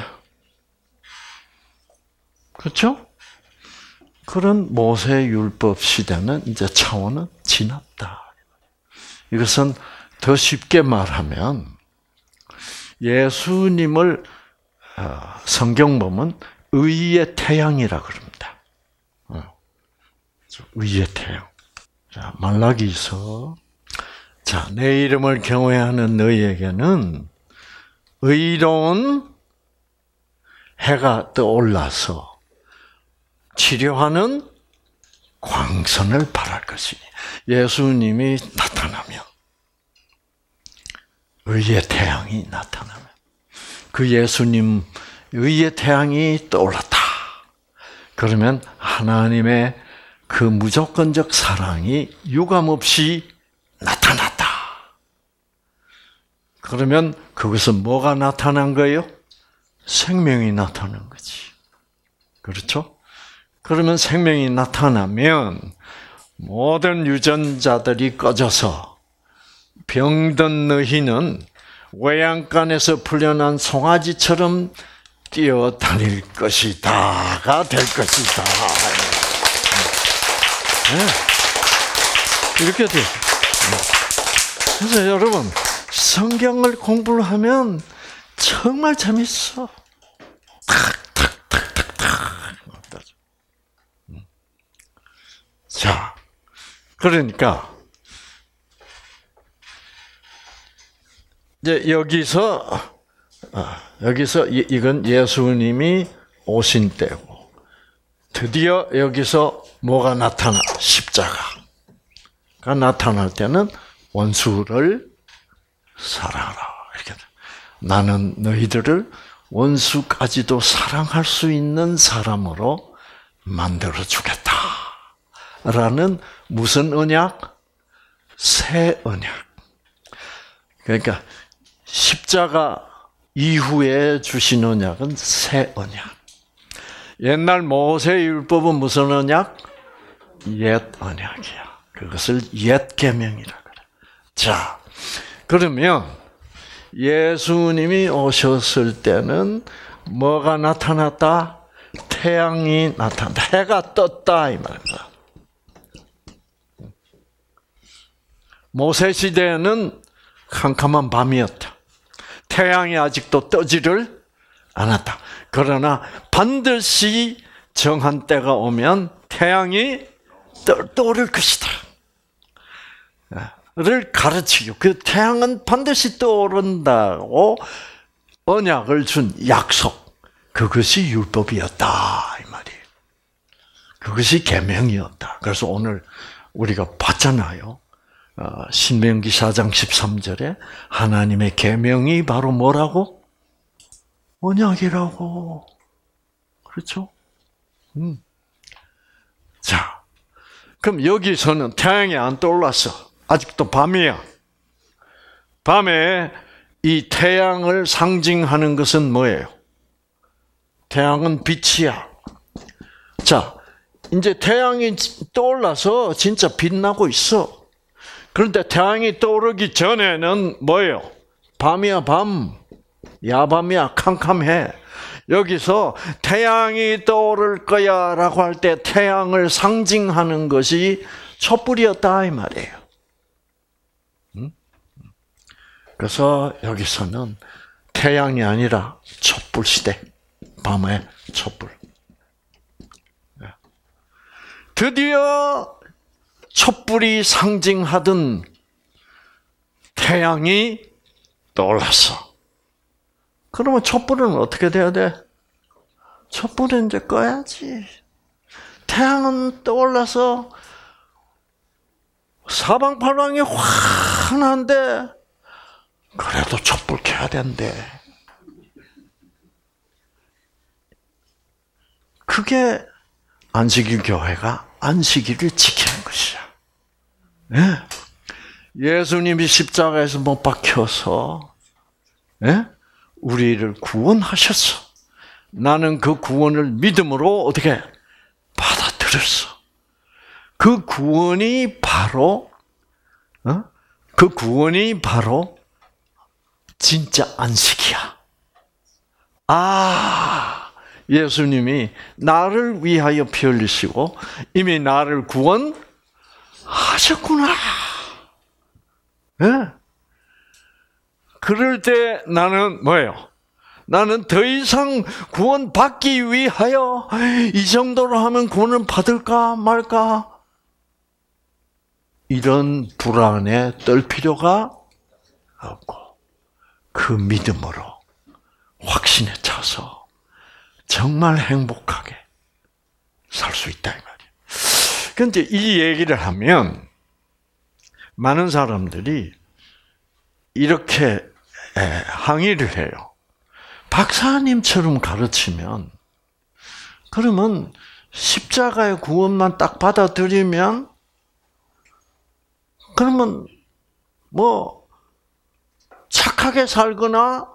그렇죠? 그런 모세 율법 시대는 이제 차원은 지났다. 이것은 더 쉽게 말하면 예수님을 성경 보면 의의 태양이라 그럽니다. 의의 태양. 자, 말라기서 자, 내 이름을 경외하는 너희에게는 의로운 해가 떠올라서 치료하는 광선을 발할 것이니 예수님이 나타나면 의의 태양이 나타나면 그 예수님 의의 태양이 떠올랐다. 그러면 하나님의 그 무조건적 사랑이 유감없이 나타났다. 그러면 그것은 뭐가 나타난 거예요? 생명이 나타난 거지. 그렇죠? 그러면 생명이 나타나면 모든 유전자들이 꺼져서 병든 너희는 외양간에서 풀려난 송아지처럼 뛰어다닐 것이다가 될 것이다. 네. 이렇게 돼요. 그래서 여러분 성경을 공부를 하면 정말 재밌어. 자, 그러니까 이제 여기서 여기서 이건 예수님이 오신 때고 드디어 여기서 뭐가 나타나? 십자가가 나타날 때는 원수를 사랑하라. 이렇게 나는 너희들을 원수까지도 사랑할 수 있는 사람으로 만들어 주겠다. 라는 무슨 언약? 새 언약. 그러니까 십자가 이후에 주신 언약은 새 언약. 옛날 모세의 율법은 무슨 언약? 옛 언약이야. 그것을 옛 계명이라 그래. 자, 그러면 예수님이 오셨을 때는 뭐가 나타났다? 태양이 나타났다. 해가 떴다 이 말입니다. 모세 시대에는 캄캄한 밤이었다. 태양이 아직도 떠지를 않았다. 그러나 반드시 정한 때가 오면 태양이 떠, 떠오를 것이다. 를 가르치고 그 태양은 반드시 떠오른다고 언약을 준 약속. 그것이 율법이었다 이 말이에요. 그것이 계명이었다. 그래서 오늘 우리가 봤잖아요. 신명기 사 장 십삼 절에 하나님의 계명이 바로 뭐라고? 언약이라고. 그렇죠? 음. 자, 그럼 여기서는 태양이 안 떠올랐어. 아직도 밤이야. 밤에 이 태양을 상징하는 것은 뭐예요? 태양은 빛이야. 자, 이제 태양이 떠올라서 진짜 빛나고 있어. 그런데 태양이 떠오르기 전에는 뭐예요? 밤이야, 밤. 야밤이야, 캄캄해. 여기서 태양이 떠오를 거야 라고 할 때 태양을 상징하는 것이 촛불이었다 이 말이에요. 그래서 여기서는 태양이 아니라 촛불 시대. 밤의 촛불. 드디어 촛불이 상징하던 태양이 떠올랐어. 그러면 촛불은 어떻게 돼야 돼? 촛불은 이제 꺼야지. 태양은 떠올라서 사방팔방이 환한데 그래도 촛불 켜야 된대. 그게 안식일 교회가 안식일을 지키는 것이야. 예? 예수님이 십자가에서 못 박혀서 예? 우리를 구원하셨어. 나는 그 구원을 믿음으로 어떻게 받아들였어. 그 구원이 바로 어? 그 구원이 바로 진짜 안식이야. 아, 예수님이 나를 위하여 피 흘리시고 이미 나를 구원하셨구나. 예? 그럴 때 나는 뭐예요? 나는 더 이상 구원받기 위하여 이 정도로 하면 구원을 받을까 말까? 이런 불안에 떨 필요가 없고 그 믿음으로 확신에 차서 정말 행복하게 살 수 있다 이 말이에요. 그런데 이 얘기를 하면 많은 사람들이 이렇게 항의를 해요. 박사님처럼 가르치면 그러면 십자가의 구원만 딱 받아들이면 그러면 뭐 착하게 살거나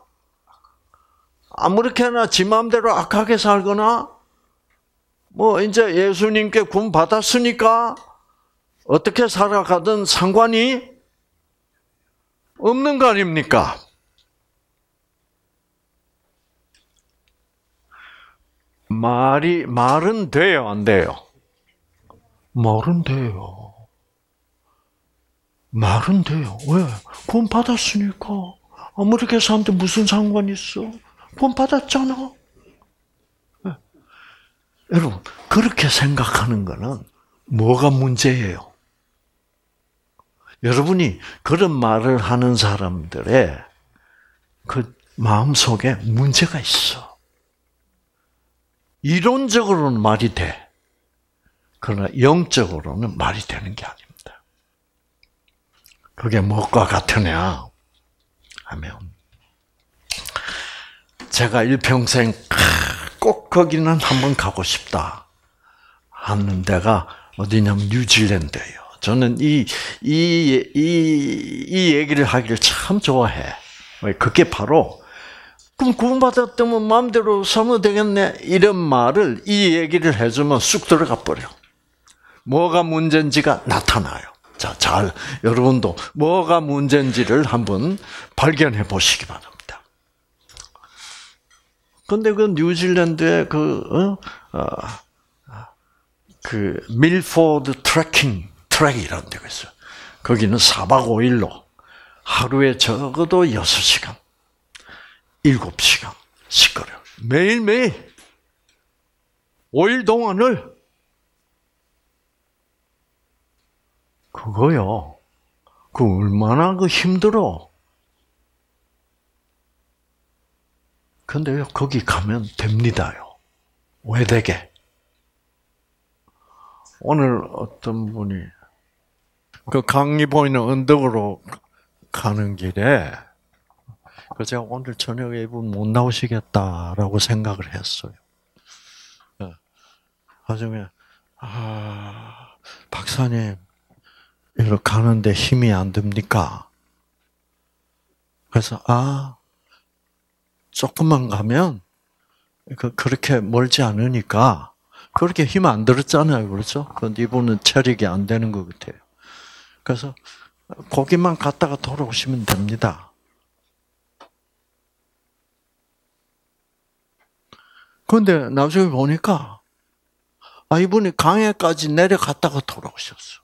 아무렇게나 지 마음대로 악하게 살거나 뭐 이제 예수님께 구원 받았으니까 어떻게 살아가든 상관이 없는 거 아닙니까? 말이 말은 돼요, 안 돼요? 말은 돼요. 말은 돼요. 왜? 구원 받았으니까. 아무렇게 사는데 무슨 상관이 있어? 구원 받았잖아. 네. 여러분, 그렇게 생각하는 거는 뭐가 문제예요? 여러분이 그런 말을 하는 사람들의 그 마음속에 문제가 있어. 이론적으로는 말이 돼. 그러나 영적으로는 말이 되는 게 아닙니다. 그게 무엇과 같으냐 하면 제가 일평생 꼭 거기는 한번 가고 싶다 하는 데가 어디냐면 뉴질랜드예요. 저는 이, 이, 이, 이 얘기를 하기를 참 좋아해. 그게 바로 그럼 구원받았다면 마음대로 살면 되겠네. 이런 말을, 이 얘기를 해주면 쑥 들어가 버려. 뭐가 문제인지가 나타나요. 자, 잘, 여러분도 뭐가 문제인지를 한번 발견해 보시기 바랍니다. 근데 그 뉴질랜드의 그, 어, 어, 그, 밀포드 트레킹, 트랙이라는 데가 있어요. 거기는 사박 오일로 하루에 적어도 여섯 시간. 일곱 시간씩 걸어요. 매일매일 오 일 동안을 그거요. 그 얼마나 그 힘들어. 근데요, 거기 가면 됩니다요. 왜 되게? 오늘 어떤 분이 그 강이 보이는 언덕으로 가는 길에 그래서 제가 오늘 저녁에 이분 못 나오시겠다라고 생각을 했어요. 나중에 아 박사님 이렇게 가는데 힘이 안 듭니까? 그래서 아 조금만 가면 그 그렇게 멀지 않으니까 그렇게 힘 안 들었잖아요, 그렇죠? 그런데 이분은 체력이 안 되는 것 같아요. 그래서 거기만 갔다가 돌아오시면 됩니다. 그런데 나중에 보니까 아 이분이 강에까지 내려갔다가 돌아오셨어.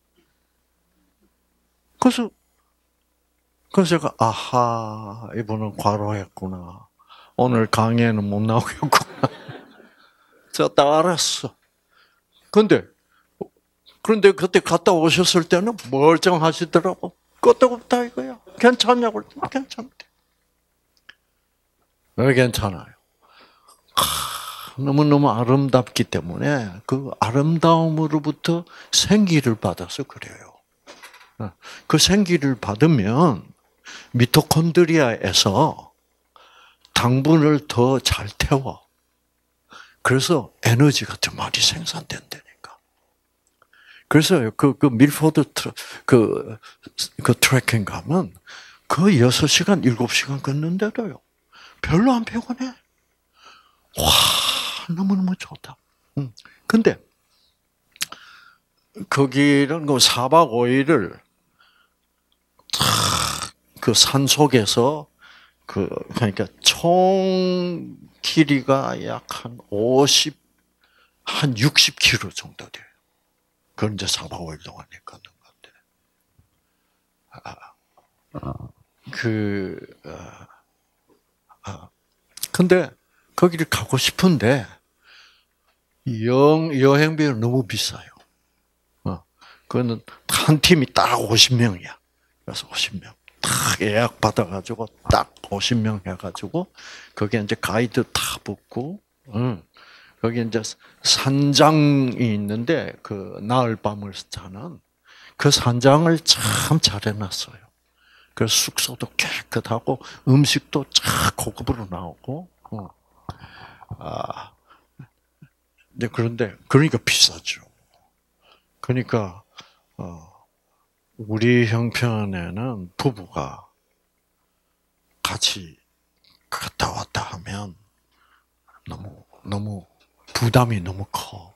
그래서 그래서 제가 아하 이분은 과로했구나. 오늘 강에는 못 나오겠구나. 제가 딱 알았어. 그런데 그런데 그때 갔다 오셨을 때는 멀쩡하시더라고. 끄떡없다 이거야. 괜찮냐고 그랬더니 괜찮대. 왜 괜찮아요? 너무너무 아름답기 때문에 그 아름다움으로부터 생기를 받아서 그래요. 그 생기를 받으면 미토콘드리아에서 당분을 더 잘 태워. 그래서 에너지가 더 많이 생산된다니까. 그래서 그, 그 밀포드 트, 그, 그 트레킹 가면 그 여섯 시간, 일곱 시간 걷는데도요. 별로 안 피곤해. 와, 너무너무 좋다. 응. 근데, 거기는 그 사 박 오 일을 그 산 속에서 그, 그러니까 총 길이가 약 한 오십, 한 육십 킬로미터 정도 돼요. 그건 이제 사 박 오 일 동안 걷는 건데. 아, 그, 아, 아, 근데 거기를 가고 싶은데, 영, 여행비는 너무 비싸요. 어, 그거는 한 팀이 딱 오십 명이야. 그래서 오십 명. 딱 예약 받아가지고 딱 오십 명 해가지고 거기에 이제 가이드 다 붙고, 응. 거기 이제 산장이 있는데 그 나흘 밤을 자는 그 산장을 참 잘 해놨어요. 그래서 숙소도 깨끗하고 음식도 참 고급으로 나오고, 어. 아, 네, 그런데 그러니까 비싸죠. 그러니까 어. 우리 형편에는 부부가 같이 갔다 왔다 하면 너무, 너무 부담이 너무 커.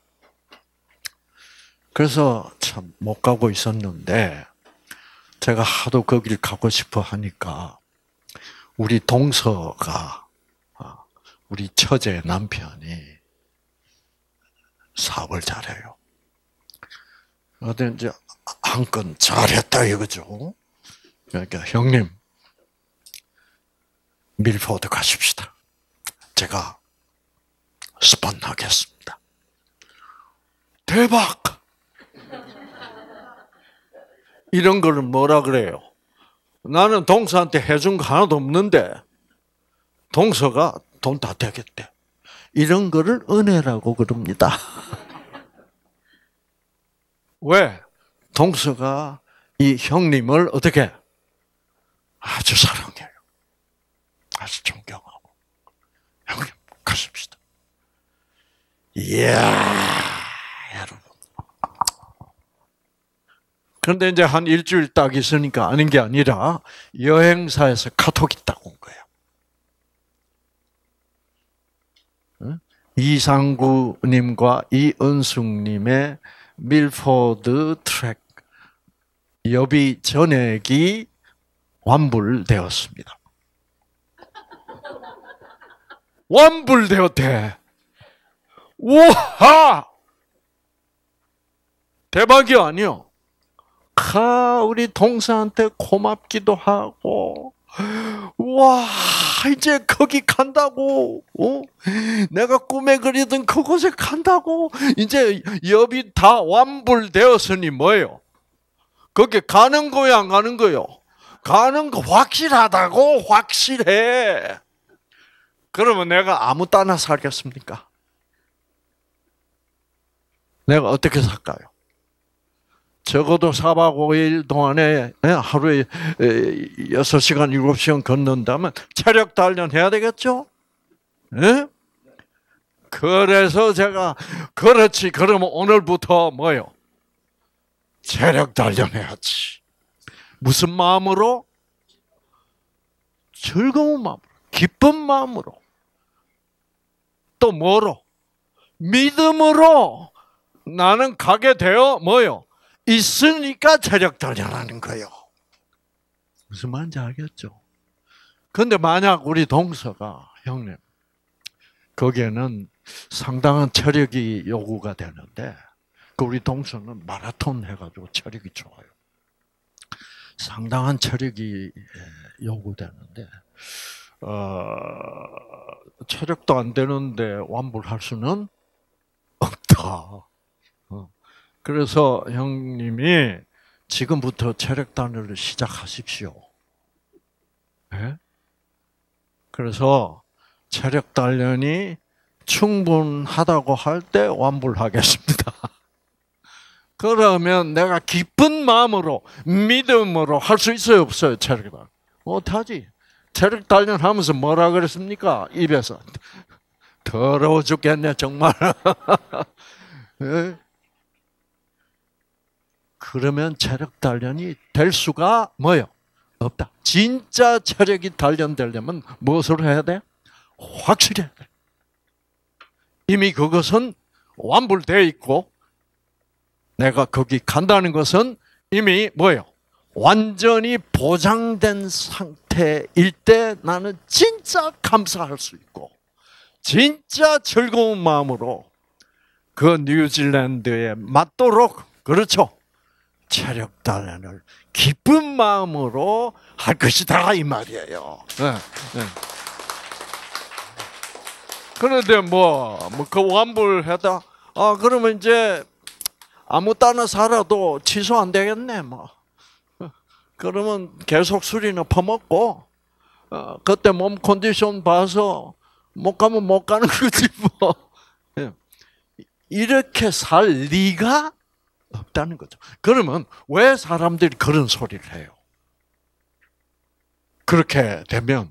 그래서 참 못 가고 있었는데, 제가 하도 거길 가고 싶어 하니까, 우리 동서가, 우리 처제 남편이 사업을 잘해요. 근데 이제 한 건 잘했다 이거죠. 그러니까 형님, 밀포드 가십시다. 제가 스폰하겠습니다. 대박! 이런 거를 뭐라 그래요? 나는 동서한테 해준 거 하나도 없는데 동서가 돈 다 되겠대. 이런 거를 은혜라고 그럽니다. 왜? 동서가 이 형님을 어떻게 아주 사랑해요. 아주 존경하고. 형님, 가십시다. 이야, 여러분. 그런데 이제 한 일주일 딱 있으니까 아닌 게 아니라 여행사에서 카톡이 딱 온 거예요. 이상구님과 이은숙님의 밀포드 트랙 여비 전액이 완불되었습니다. 완불되었대. 우와! 대박이 아니요. 아, 우리 동서한테 고맙기도 하고, 와, 이제 거기 간다고, 어? 내가 꿈에 그리던 그곳에 간다고, 이제 여비 다 완불되었으니 뭐예요? 거기 가는 거야, 안 가는 거요? 가는 거 확실하다고, 확실해. 그러면 내가 아무 따나 살겠습니까? 내가 어떻게 살까요? 적어도 사 박 오 일 동안에 하루에 여섯 시간, 일곱 시간 걷는다면 체력 단련해야 되겠죠? 네? 그래서 제가 그렇지, 그러면 오늘부터 뭐요? 체력 단련해야지. 무슨 마음으로? 즐거운 마음으로, 기쁜 마음으로. 또 뭐로? 믿음으로 나는 가게 되어 뭐요? 있으니까 체력 단련하는 거예요. 무슨 말인지 알겠죠? 근데 만약 우리 동서가, 형님, 거기에는 상당한 체력이 요구가 되는데, 그 우리 동서는 마라톤 해가지고 체력이 좋아요. 상당한 체력이 요구되는데, 어, 체력도 안 되는데 완불할 수는 없다. 그래서 형님이 지금부터 체력 단련을 시작하십시오. 네? 그래서 체력 단련이 충분하다고 할 때 완불하겠습니다. 그러면 내가 기쁜 마음으로 믿음으로 할 수 있어요, 없어요? 체력 단련 못하지. 체력 단련하면서 뭐라 그랬습니까? 입에서 더러워 죽겠네 정말. 그러면 체력 단련이 될 수가 뭐요? 없다. 진짜 체력이 단련되려면 무엇을 해야 돼? 확실해야 돼. 이미 그것은 완불되어 있고 내가 거기 간다는 것은 이미 뭐예요? 완전히 보장된 상태일 때 나는 진짜 감사할 수 있고 진짜 즐거운 마음으로 그 뉴질랜드에 맞도록 그렇죠. 체력 단련을 기쁜 마음으로 할 것이다 이 말이에요. 네, 네. 그런데 뭐, 뭐 그 완불하다. 아 그러면 이제 아무 따나 살아도 취소 안 되겠네 뭐. 그러면 계속 술이나 퍼먹고 어, 그때 몸 컨디션 봐서 못 가면 못 가는 거지 뭐. 이렇게 살 리가 없다는 거죠. 그러면 왜 사람들이 그런 소리를 해요? 그렇게 되면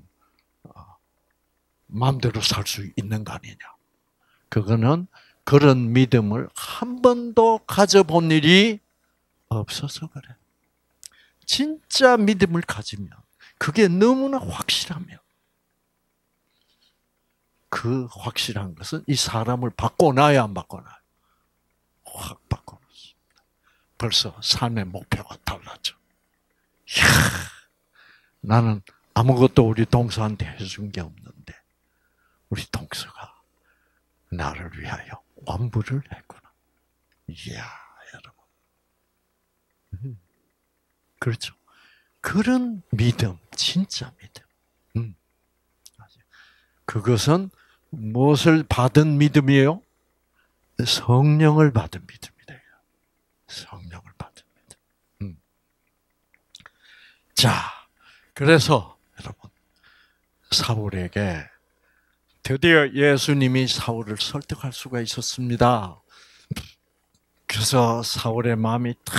마음대로 살 수 있는 거 아니냐? 그거는 그런 믿음을 한 번도 가져본 일이 없어서 그래. 진짜 믿음을 가지면 그게 너무나 확실하면 그 확실한 것은 이 사람을 바꿔놔야 안 바꿔놔요? 확 바꿔놨습니다. 벌써 삶의 목표가 달라져. 이야, 나는 아무것도 우리 동서한테 해준 게 없는데 우리 동서가 나를 위하여 완불을 했구나. 이야, 여러분. 그렇죠. 그런 믿음, 진짜 믿음. 음. 그것은 무엇을 받은 믿음이에요? 성령을 받은 믿음이래요. 성령을 받은 믿음. 음. 자, 그래서 여러분 사울에게 드디어 예수님이 사울을 설득할 수가 있었습니다. 그래서 사울의 마음이 탁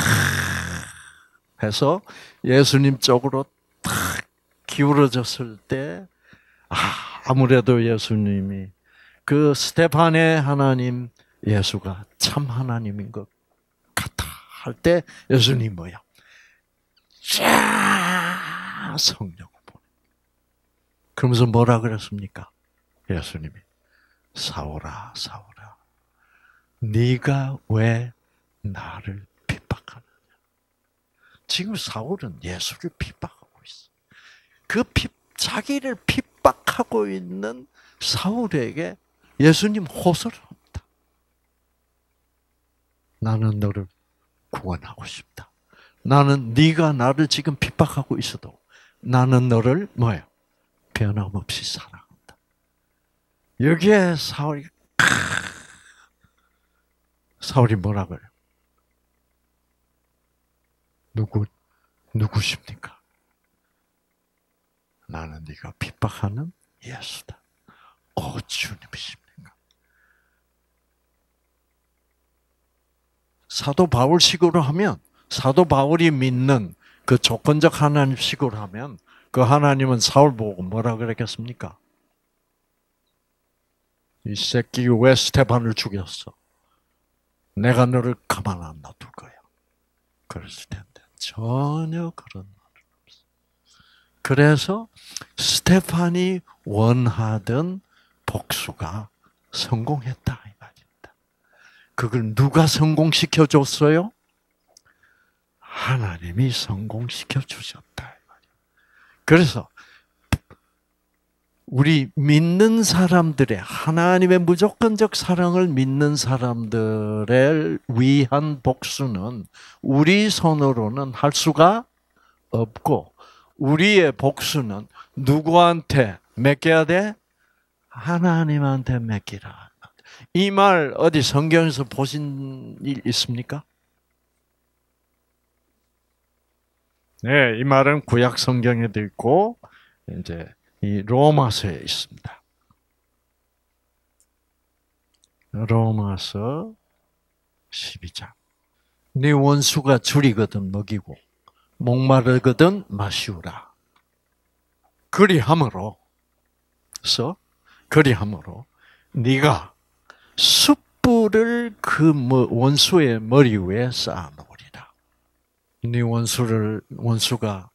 해서 예수님 쪽으로 탁 기울어졌을 때, 아, 아무래도 예수님이 그 스테판의 하나님 예수가 참 하나님인 것 같아 할 때 예수님 뭐야? 쫙 성령을 보내. 그러면서 뭐라 그랬습니까? 예수님이 사울아, 사울아, 네가 왜 나를 핍박하느냐? 지금 사울은 예수를 핍박하고 있어. 그 핍, 자기를 핍박하고 있는 사울에게 예수님 호소를 합니다. 나는 너를 구원하고 싶다. 나는 네가 나를 지금 핍박하고 있어도 나는 너를 뭐예요? 변함없이 사랑한다. 여기에 사울이 사울이 뭐라 그래요? 누구 누구십니까? 나는 네가 핍박하는 예수다. 오, 주님이십니까? 사도 바울식으로 하면, 사도 바울이 믿는 그 조건적 하나님식으로 하면 그 하나님은 사울 보고 뭐라 그랬겠습니까? 이 새끼 왜 스테반을 죽였어? 내가 너를 가만 안 놔둘 거야. 그랬을 텐데 전혀 그런 말은 없어. 그래서 스테판이 원하던 복수가 성공했다 이 말입니다. 그걸 누가 성공시켜 줬어요? 하나님이 성공시켜 주셨다 이 말이에요. 그래서 우리 믿는 사람들의 하나님의 무조건적 사랑을 믿는 사람들을 위한 복수는 우리 손으로는 할 수가 없고 우리의 복수는 누구한테 맡겨야 돼? 하나님한테 맡기라. 이 말 어디 성경에서 보신 일 있습니까? 네, 이 말은 구약 성경에도 있고 이제 이 로마서에 있습니다. 로마서 십이 장. 네 원수가 줄이거든 먹이고 목마르거든 마시우라. 그리함으로 서 그리함으로 네가 숯불을 그 원수의 머리 위에 쌓아놓으리라. 네 원수를 원수가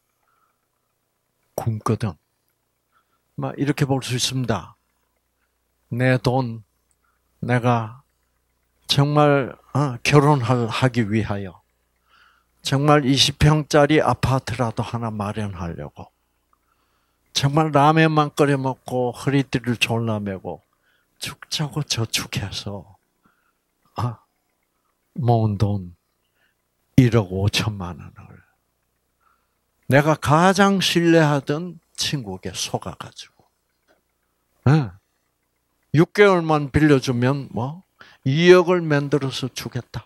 굶거든. 막 이렇게 볼 수 있습니다. 내 돈 내가 정말 어, 결혼하기 위하여 정말 이십 평짜리 아파트라도 하나 마련하려고 정말 라면만 끓여 먹고 허리띠를 졸라매고 죽자고 저축해서 아, 모은 돈 일억 오천만 원을 내가 가장 신뢰하던 친구에게 속아가지고 네. 육 개월만 빌려주면 뭐 이억을 만들어서 주겠다.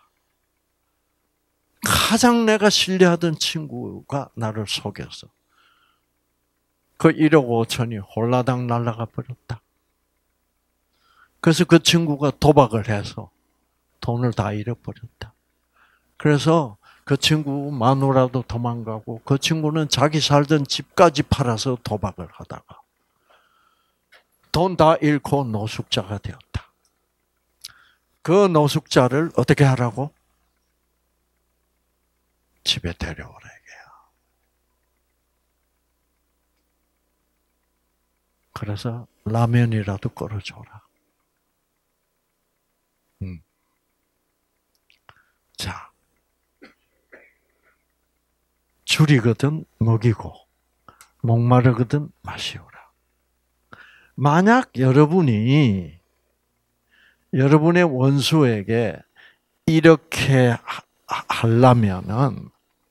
가장 내가 신뢰하던 친구가 나를 속여서 그 일억 오천이 홀라당 날아가 버렸다. 그래서 그 친구가 도박을 해서 돈을 다 잃어버렸다. 그래서 그 친구 마누라도 도망가고 그 친구는 자기 살던 집까지 팔아서 도박을 하다가 돈 다 잃고 노숙자가 되었다. 그 노숙자를 어떻게 하라고? 집에 데려오라 이게요. 그래서 라면이라도 끓여줘라. 음. 자, 줄이거든 먹이고 목마르거든 마시오라. 만약 여러분이 여러분의 원수에게 이렇게 하려면은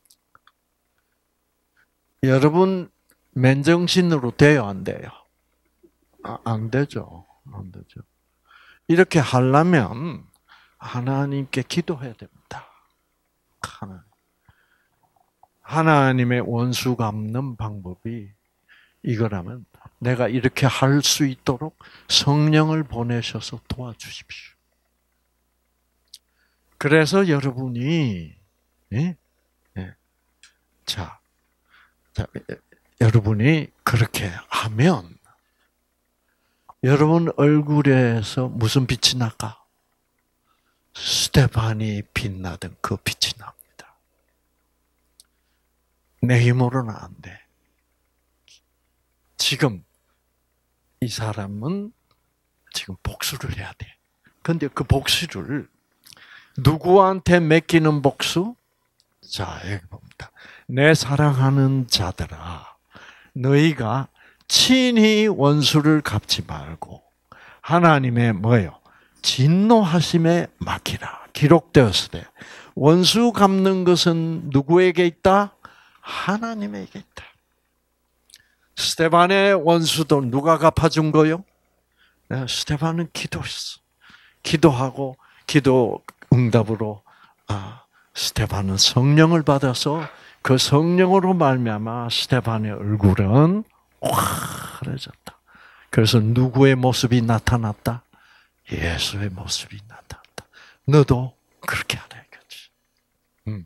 여러분 맨정신으로 돼요, 안 돼요? 아, 안 되죠. 안 되죠. 이렇게 하려면 하나님께 기도해야 됩니다. 하나님. 하나님의 원수 갚는 방법이 이거라면 내가 이렇게 할 수 있도록 성령을 보내셔서 도와주십시오. 그래서 여러분이 예? 예. 자, 자, 여러분이 그렇게 하면 여러분 얼굴에서 무슨 빛이 날까? 스테반이 빛나던 그 빛이 납니다. 내 힘으로는 안 돼. 지금 이 사람은 지금 복수를 해야 돼. 그런데 그 복수를 누구한테 맡기는 복수? 자, 여기 봅니다. 내 사랑하는 자들아, 너희가 친히 원수를 갚지 말고 하나님의 뭐예요? 진노하심에 맡기라. 기록되었을 때 원수 갚는 것은 누구에게 있다? 하나님에게 있다. 스데반의 원수도 누가 갚아준 거요? 스데반은 기도했어. 기도하고 기도 응답으로 아, 스데반은 성령을 받아서 그 성령으로 말미암아 스데반의 얼굴은 환해졌다. 그래서 누구의 모습이 나타났다? 예수의 모습이 나타났다. 너도 그렇게 하라 이거지. 음.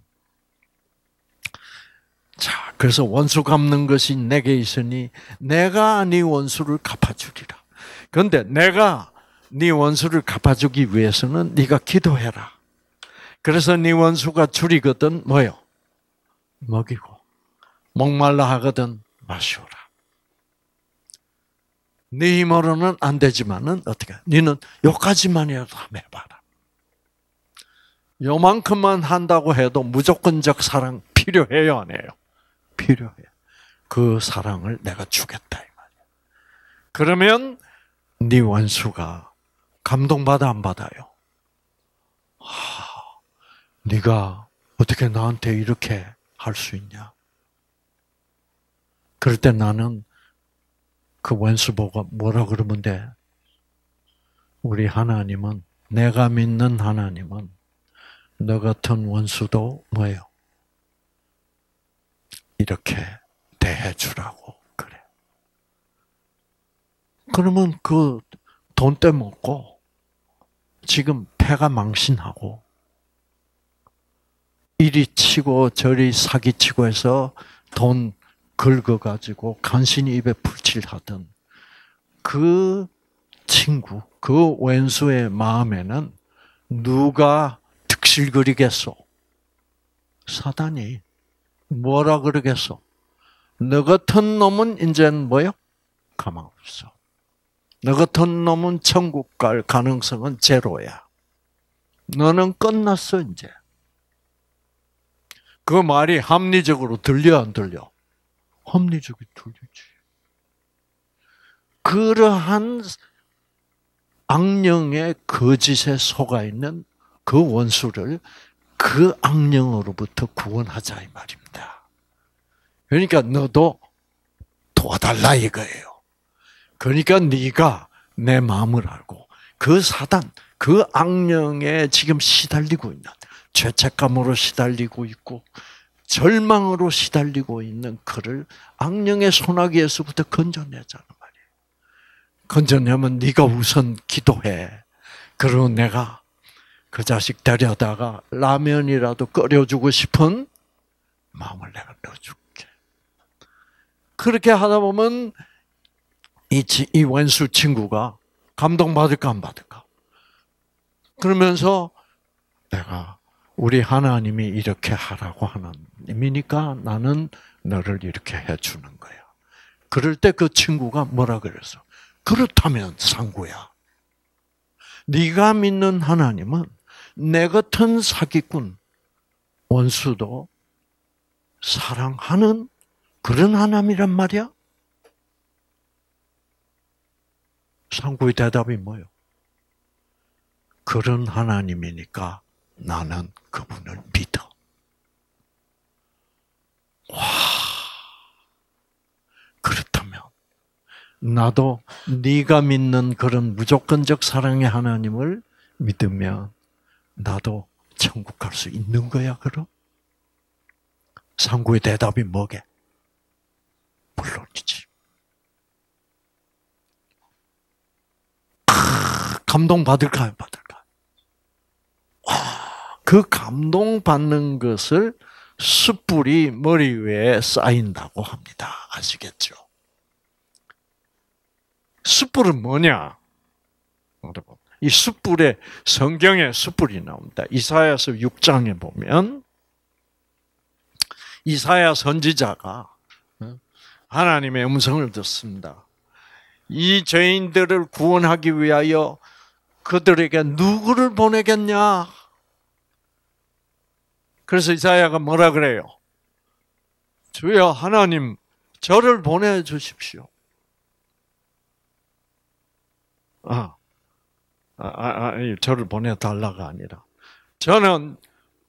자, 그래서 원수 갚는 것이 내게 있으니 내가 네 원수를 갚아주리라. 그런데 내가 네 원수를 갚아주기 위해서는 네가 기도해라. 그래서 네 원수가 줄이거든 뭐요? 먹이고 목말라 하거든 마시오라. 네 힘으로는 안 되지만은 어떻게? 너는 요까지만이라도 한번 해봐라. 요만큼만 한다고 해도 무조건적 사랑 필요해요, 안 해요? 필요해. 그 사랑을 내가 주겠다 이 말이야. 그러면 네 원수가 감동받아 안 받아요? 하, 네가 어떻게 나한테 이렇게 할 수 있냐? 그럴 때 나는 그 원수 보고 뭐라 그러면 돼? 우리 하나님은, 내가 믿는 하나님은 너 같은 원수도 뭐예요? 이렇게 대해주라고 그래. 그러면 그 돈 떼먹고 지금 패가 망신하고 이리 치고 저리 사기치고 해서 돈 긁어가지고 간신히 입에 풀칠하던 그 친구, 그 왼수의 마음에는 누가 득실거리겠소? 사단이 뭐라 그러겠소? 너 같은 놈은 이제는 뭐요? 가망 없어. 너 같은 놈은 천국 갈 가능성은 제로야. 너는 끝났어 이제. 그 말이 합리적으로 들려 안 들려? 합리적이 들리지. 그러한 악령의 거짓에 속아 있는 그 원수를 그 악령으로부터 구원하자 이 말입니다. 그러니까 너도 도와달라 이거예요. 그러니까 네가 내 마음을 알고 그 사단, 그 악령에 지금 시달리고 있는, 죄책감으로 시달리고 있고 절망으로 시달리고 있는 그를 악령의 소나기에서부터 건져내자는 말이에요. 건져내면 네가 우선 기도해. 그리고 내가 그 자식 데려다가 라면이라도 끓여주고 싶은 마음을 내가 넣어줄게. 그렇게 하다 보면 이, 이 왼수 친구가 감동받을까 안 받을까? 그러면서 내가 우리 하나님이 이렇게 하라고 하나님이니까 나는 너를 이렇게 해주는 거야. 그럴 때 그 친구가 뭐라 그랬어? 그렇다면 상구야. 네가 믿는 하나님은 내 같은 사기꾼, 원수도 사랑하는 그런 하나님이란 말이야? 상구의 대답이 뭐예요? 그런 하나님이니까 나는 그분을 믿어. 와, 그렇다면 나도 네가 믿는 그런 무조건적 사랑의 하나님을 믿으면 나도 천국 갈 수 있는 거야, 그럼? 상구의 대답이 뭐게? 물론이지. 아, 감동받을까, 안 받을까? 와, 그 감동받는 것을 숯불이 머리 위에 쌓인다고 합니다. 아시겠죠? 숯불은 뭐냐? 여러분, 이 숯불에 성경에 숯불이 나옵니다. 이사야서 육 장에 보면 이사야 선지자가 하나님의 음성을 듣습니다. 이 죄인들을 구원하기 위하여 그들에게 누구를 보내겠냐? 그래서 이사야가 뭐라 그래요? 주여 하나님, 저를 보내주십시오. 아, 아, 아, 저를 보내달라가 아니라 저는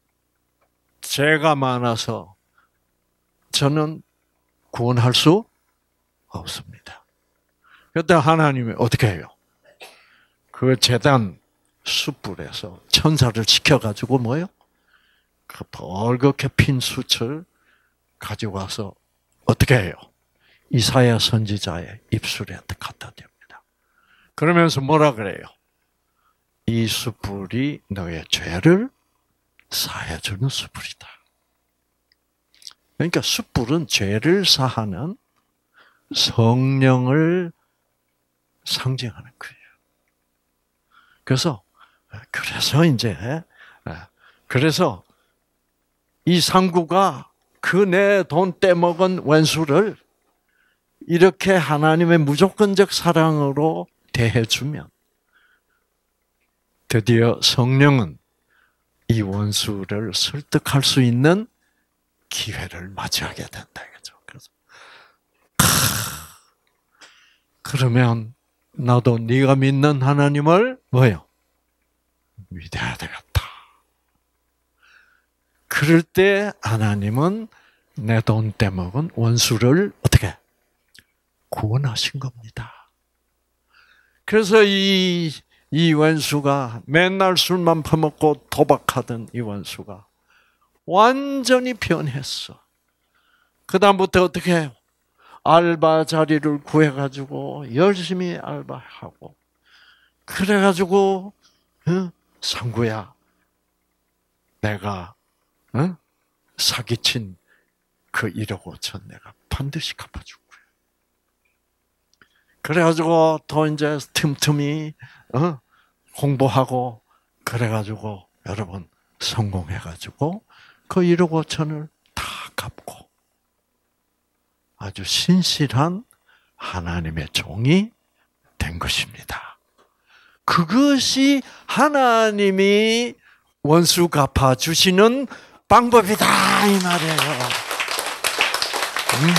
죄가 많아서 저는 구원할 수 없습니다. 그때 하나님이 어떻게 해요? 그 제단 숯불에서 천사를 시켜가지고 뭐요? 그 벌겋게 핀 숯을 가져와서 어떻게 해요? 이사야 선지자의 입술에 갖다 댑니다. 그러면서 뭐라 그래요? 이 숯불이 너의 죄를 사해주는 숯불이다. 그러니까 숯불은 죄를 사하는 성령을 상징하는 거예요. 그래서 그래서 이제 그래서 이 상구가 그 내 돈 떼먹은 원수를 이렇게 하나님의 무조건적 사랑으로 대해주면 드디어 성령은 이 원수를 설득할 수 있는 기회를 맞이하게 된다 이거죠. 그래서 크, 그러면 나도 네가 믿는 하나님을 뭐요? 믿어야 되겠다. 그럴 때 하나님은 내 돈 떼먹은 원수를 어떻게 구원하신 겁니다. 그래서 이, 이 원수가 맨날 술만 퍼먹고 도박하던 이 원수가 완전히 변했어. 그 다음부터 어떻게 해요? 알바 자리를 구해가지고 열심히 알바하고 그래가지고 어? 상구야, 내가 어? 사기친 그 일억 오천 내가 반드시 갚아줄 거야. 그래가지고 또 이제 틈틈이 어? 홍보하고 그래가지고 여러분 성공해가지고 그 일억 오천을 다 갚고 아주 신실한 하나님의 종이 된 것입니다. 그것이 하나님이 원수 갚아주시는 방법이다 이 말이에요. 음.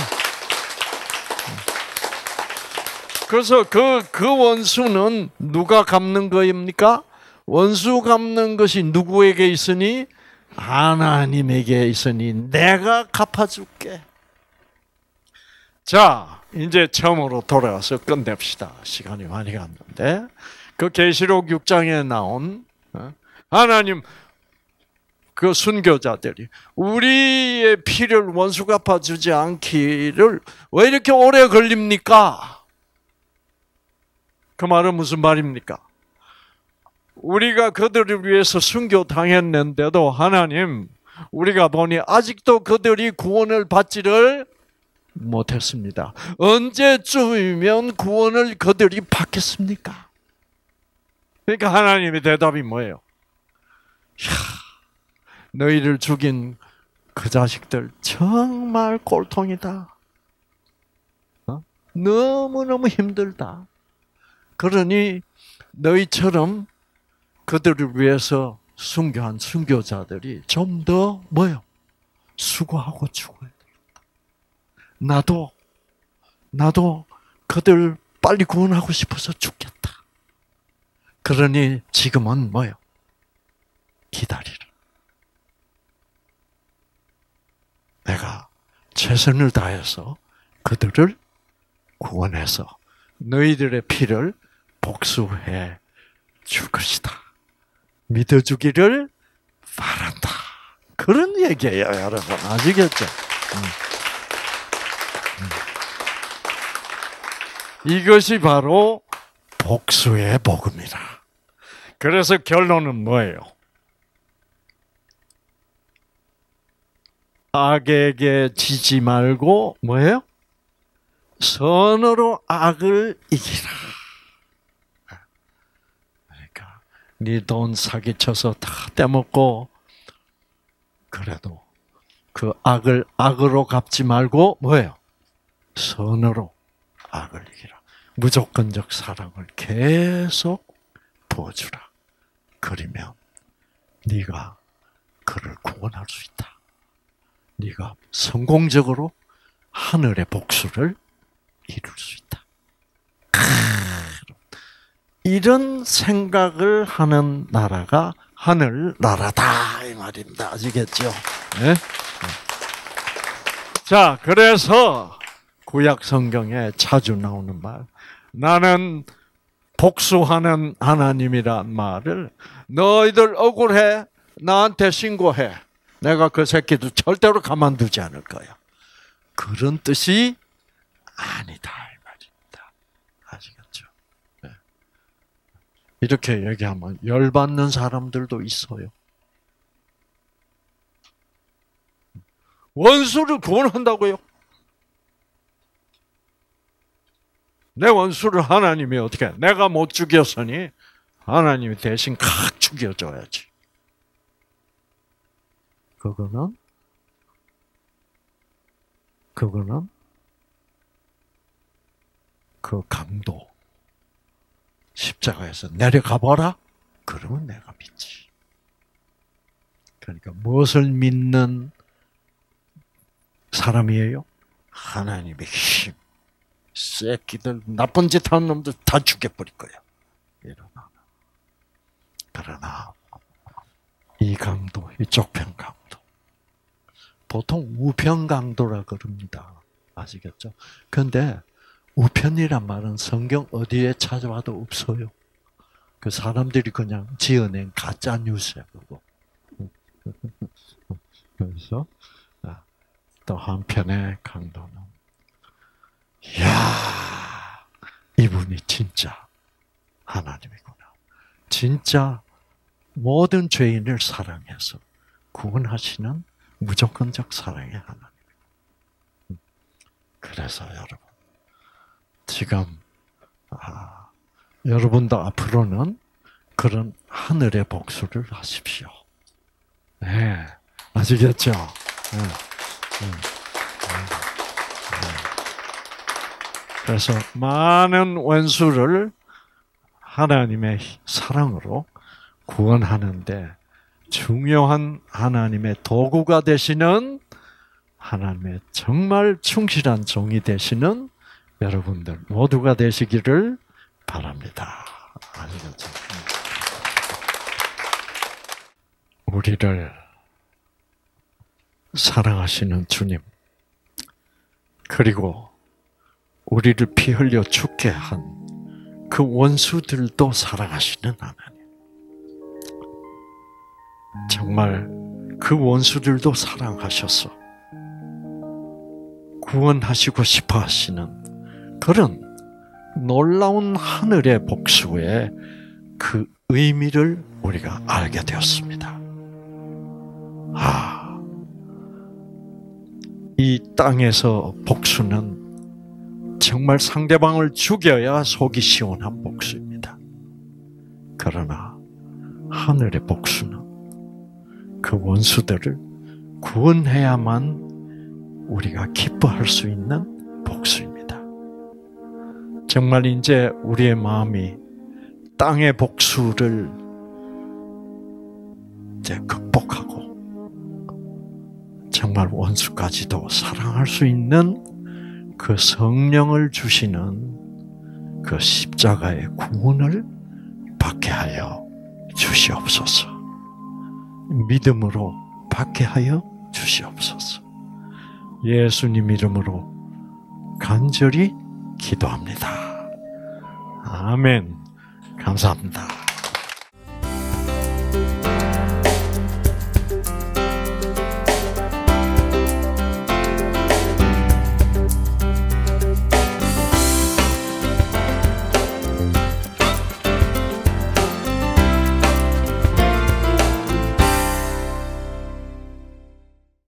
그래서 그, 그 원수는 누가 갚는 거입니까? 원수 갚는 것이 누구에게 있으니? 하나님에게 있으니 내가 갚아줄게. 자, 이제 처음으로 돌아가서 끝냅시다. 시간이 많이 갔는데. 그 계시록 육 장에 나온 하나님 그 순교자들이 우리의 피를 원수 갚아주지 않기를 왜 이렇게 오래 걸립니까? 그 말은 무슨 말입니까? 우리가 그들을 위해서 순교당했는데도 하나님, 우리가 보니 아직도 그들이 구원을 받지를 못했습니다. 언제쯤이면 구원을 그들이 받겠습니까? 그러니까 하나님의 대답이 뭐예요? 이야, 너희를 죽인 그 자식들 정말 꼴통이다. 어? 너무너무 힘들다. 그러니 너희처럼 그들을 위해서 순교한 순교자들이 좀 더 뭐요? 수고하고 죽어야 되겠다. 나도 나도 그들 빨리 구원하고 싶어서 죽겠다. 그러니 지금은 뭐요? 기다리라. 내가 최선을 다해서 그들을 구원해서 너희들의 피를 복수해 줄 것이다. 믿어주기를 바란다. 그런 얘기예요, 여러분. 아시겠죠? 음. 음. 이것이 바로 복수의 복음이다. 그래서 결론은 뭐예요? 악에게 지지 말고 뭐예요? 선으로 악을 이기라. 그러니까 네 돈 사기쳐서 다 떼먹고 그래도 그 악을 악으로 갚지 말고 뭐예요? 선으로 악을 이기라. 무조건적 사랑을 계속 부어주라. 그러면 네가 그를 구원할 수 있다. 네가 성공적으로 하늘의 복수를 이룰 수 있다. 이런 생각을 하는 나라가 하늘 나라다 이 말입니다. 아시겠죠? 네? 자, 그래서 구약 성경에 자주 나오는 말, 나는 복수하는 하나님이란 말을 너희들 억울해, 나한테 신고해. 내가 그 새끼들 절대로 가만두지 않을 거야. 그런 뜻이 아니다 이 말입니다. 아시겠죠? 네. 이렇게 얘기하면 열받는 사람들도 있어요. 원수를 구원한다고요? 내 원수를 하나님이 어떻게 해? 내가 못 죽였으니 하나님이 대신 칵 죽여줘야지. 그거는 그거는 그 강도 십자가에서 내려가 보라. 그러면 내가 믿지. 그러니까 무엇을 믿는 사람이에요? 하나님의 힘. 새끼들 나쁜 짓 하는 놈들 다 죽여버릴 거야. 이러나. 그러나 이 강도, 이쪽 편 강도. 보통 우편 강도라 그럽니다. 아시겠죠? 그런데 우편이란 말은 성경 어디에 찾아와도 없어요. 그 사람들이 그냥 지어낸 가짜 뉴스야 그거. 그래서 또 한편의 강도는 이야, 이분이 진짜 하나님이구나. 진짜 모든 죄인을 사랑해서 구원하시는 무조건적 사랑의 하나님. 그래서 여러분, 지금 아, 여러분도 앞으로는 그런 하늘의 복수를 하십시오. 네, 아시겠죠? 네. 네. 네. 그래서 많은 원수를 하나님의 사랑으로 구원하는데 중요한 하나님의 도구가 되시는, 하나님의 정말 충실한 종이 되시는 여러분들 모두가 되시기를 바랍니다. 아시겠죠? 우리를 사랑하시는 주님, 그리고 우리를 피 흘려 죽게 한 그 원수들도 사랑하시는 하나님. 정말 그 원수들도 사랑하셔서 구원하시고 싶어 하시는 그런 놀라운 하늘의 복수의 그 의미를 우리가 알게 되었습니다. 아, 이 땅에서 복수는 정말 상대방을 죽여야 속이 시원한 복수입니다. 그러나 하늘의 복수는 그 원수들을 구원해야만 우리가 기뻐할 수 있는 복수입니다. 정말 이제 우리의 마음이 땅의 복수를 이제 극복하고 정말 원수까지도 사랑할 수 있는 그 성령을 주시는 그 십자가의 구원을 받게 하여 주시옵소서. 믿음으로 받게 하여 주시옵소서. 예수님 이름으로 간절히 기도합니다. 아멘. 감사합니다.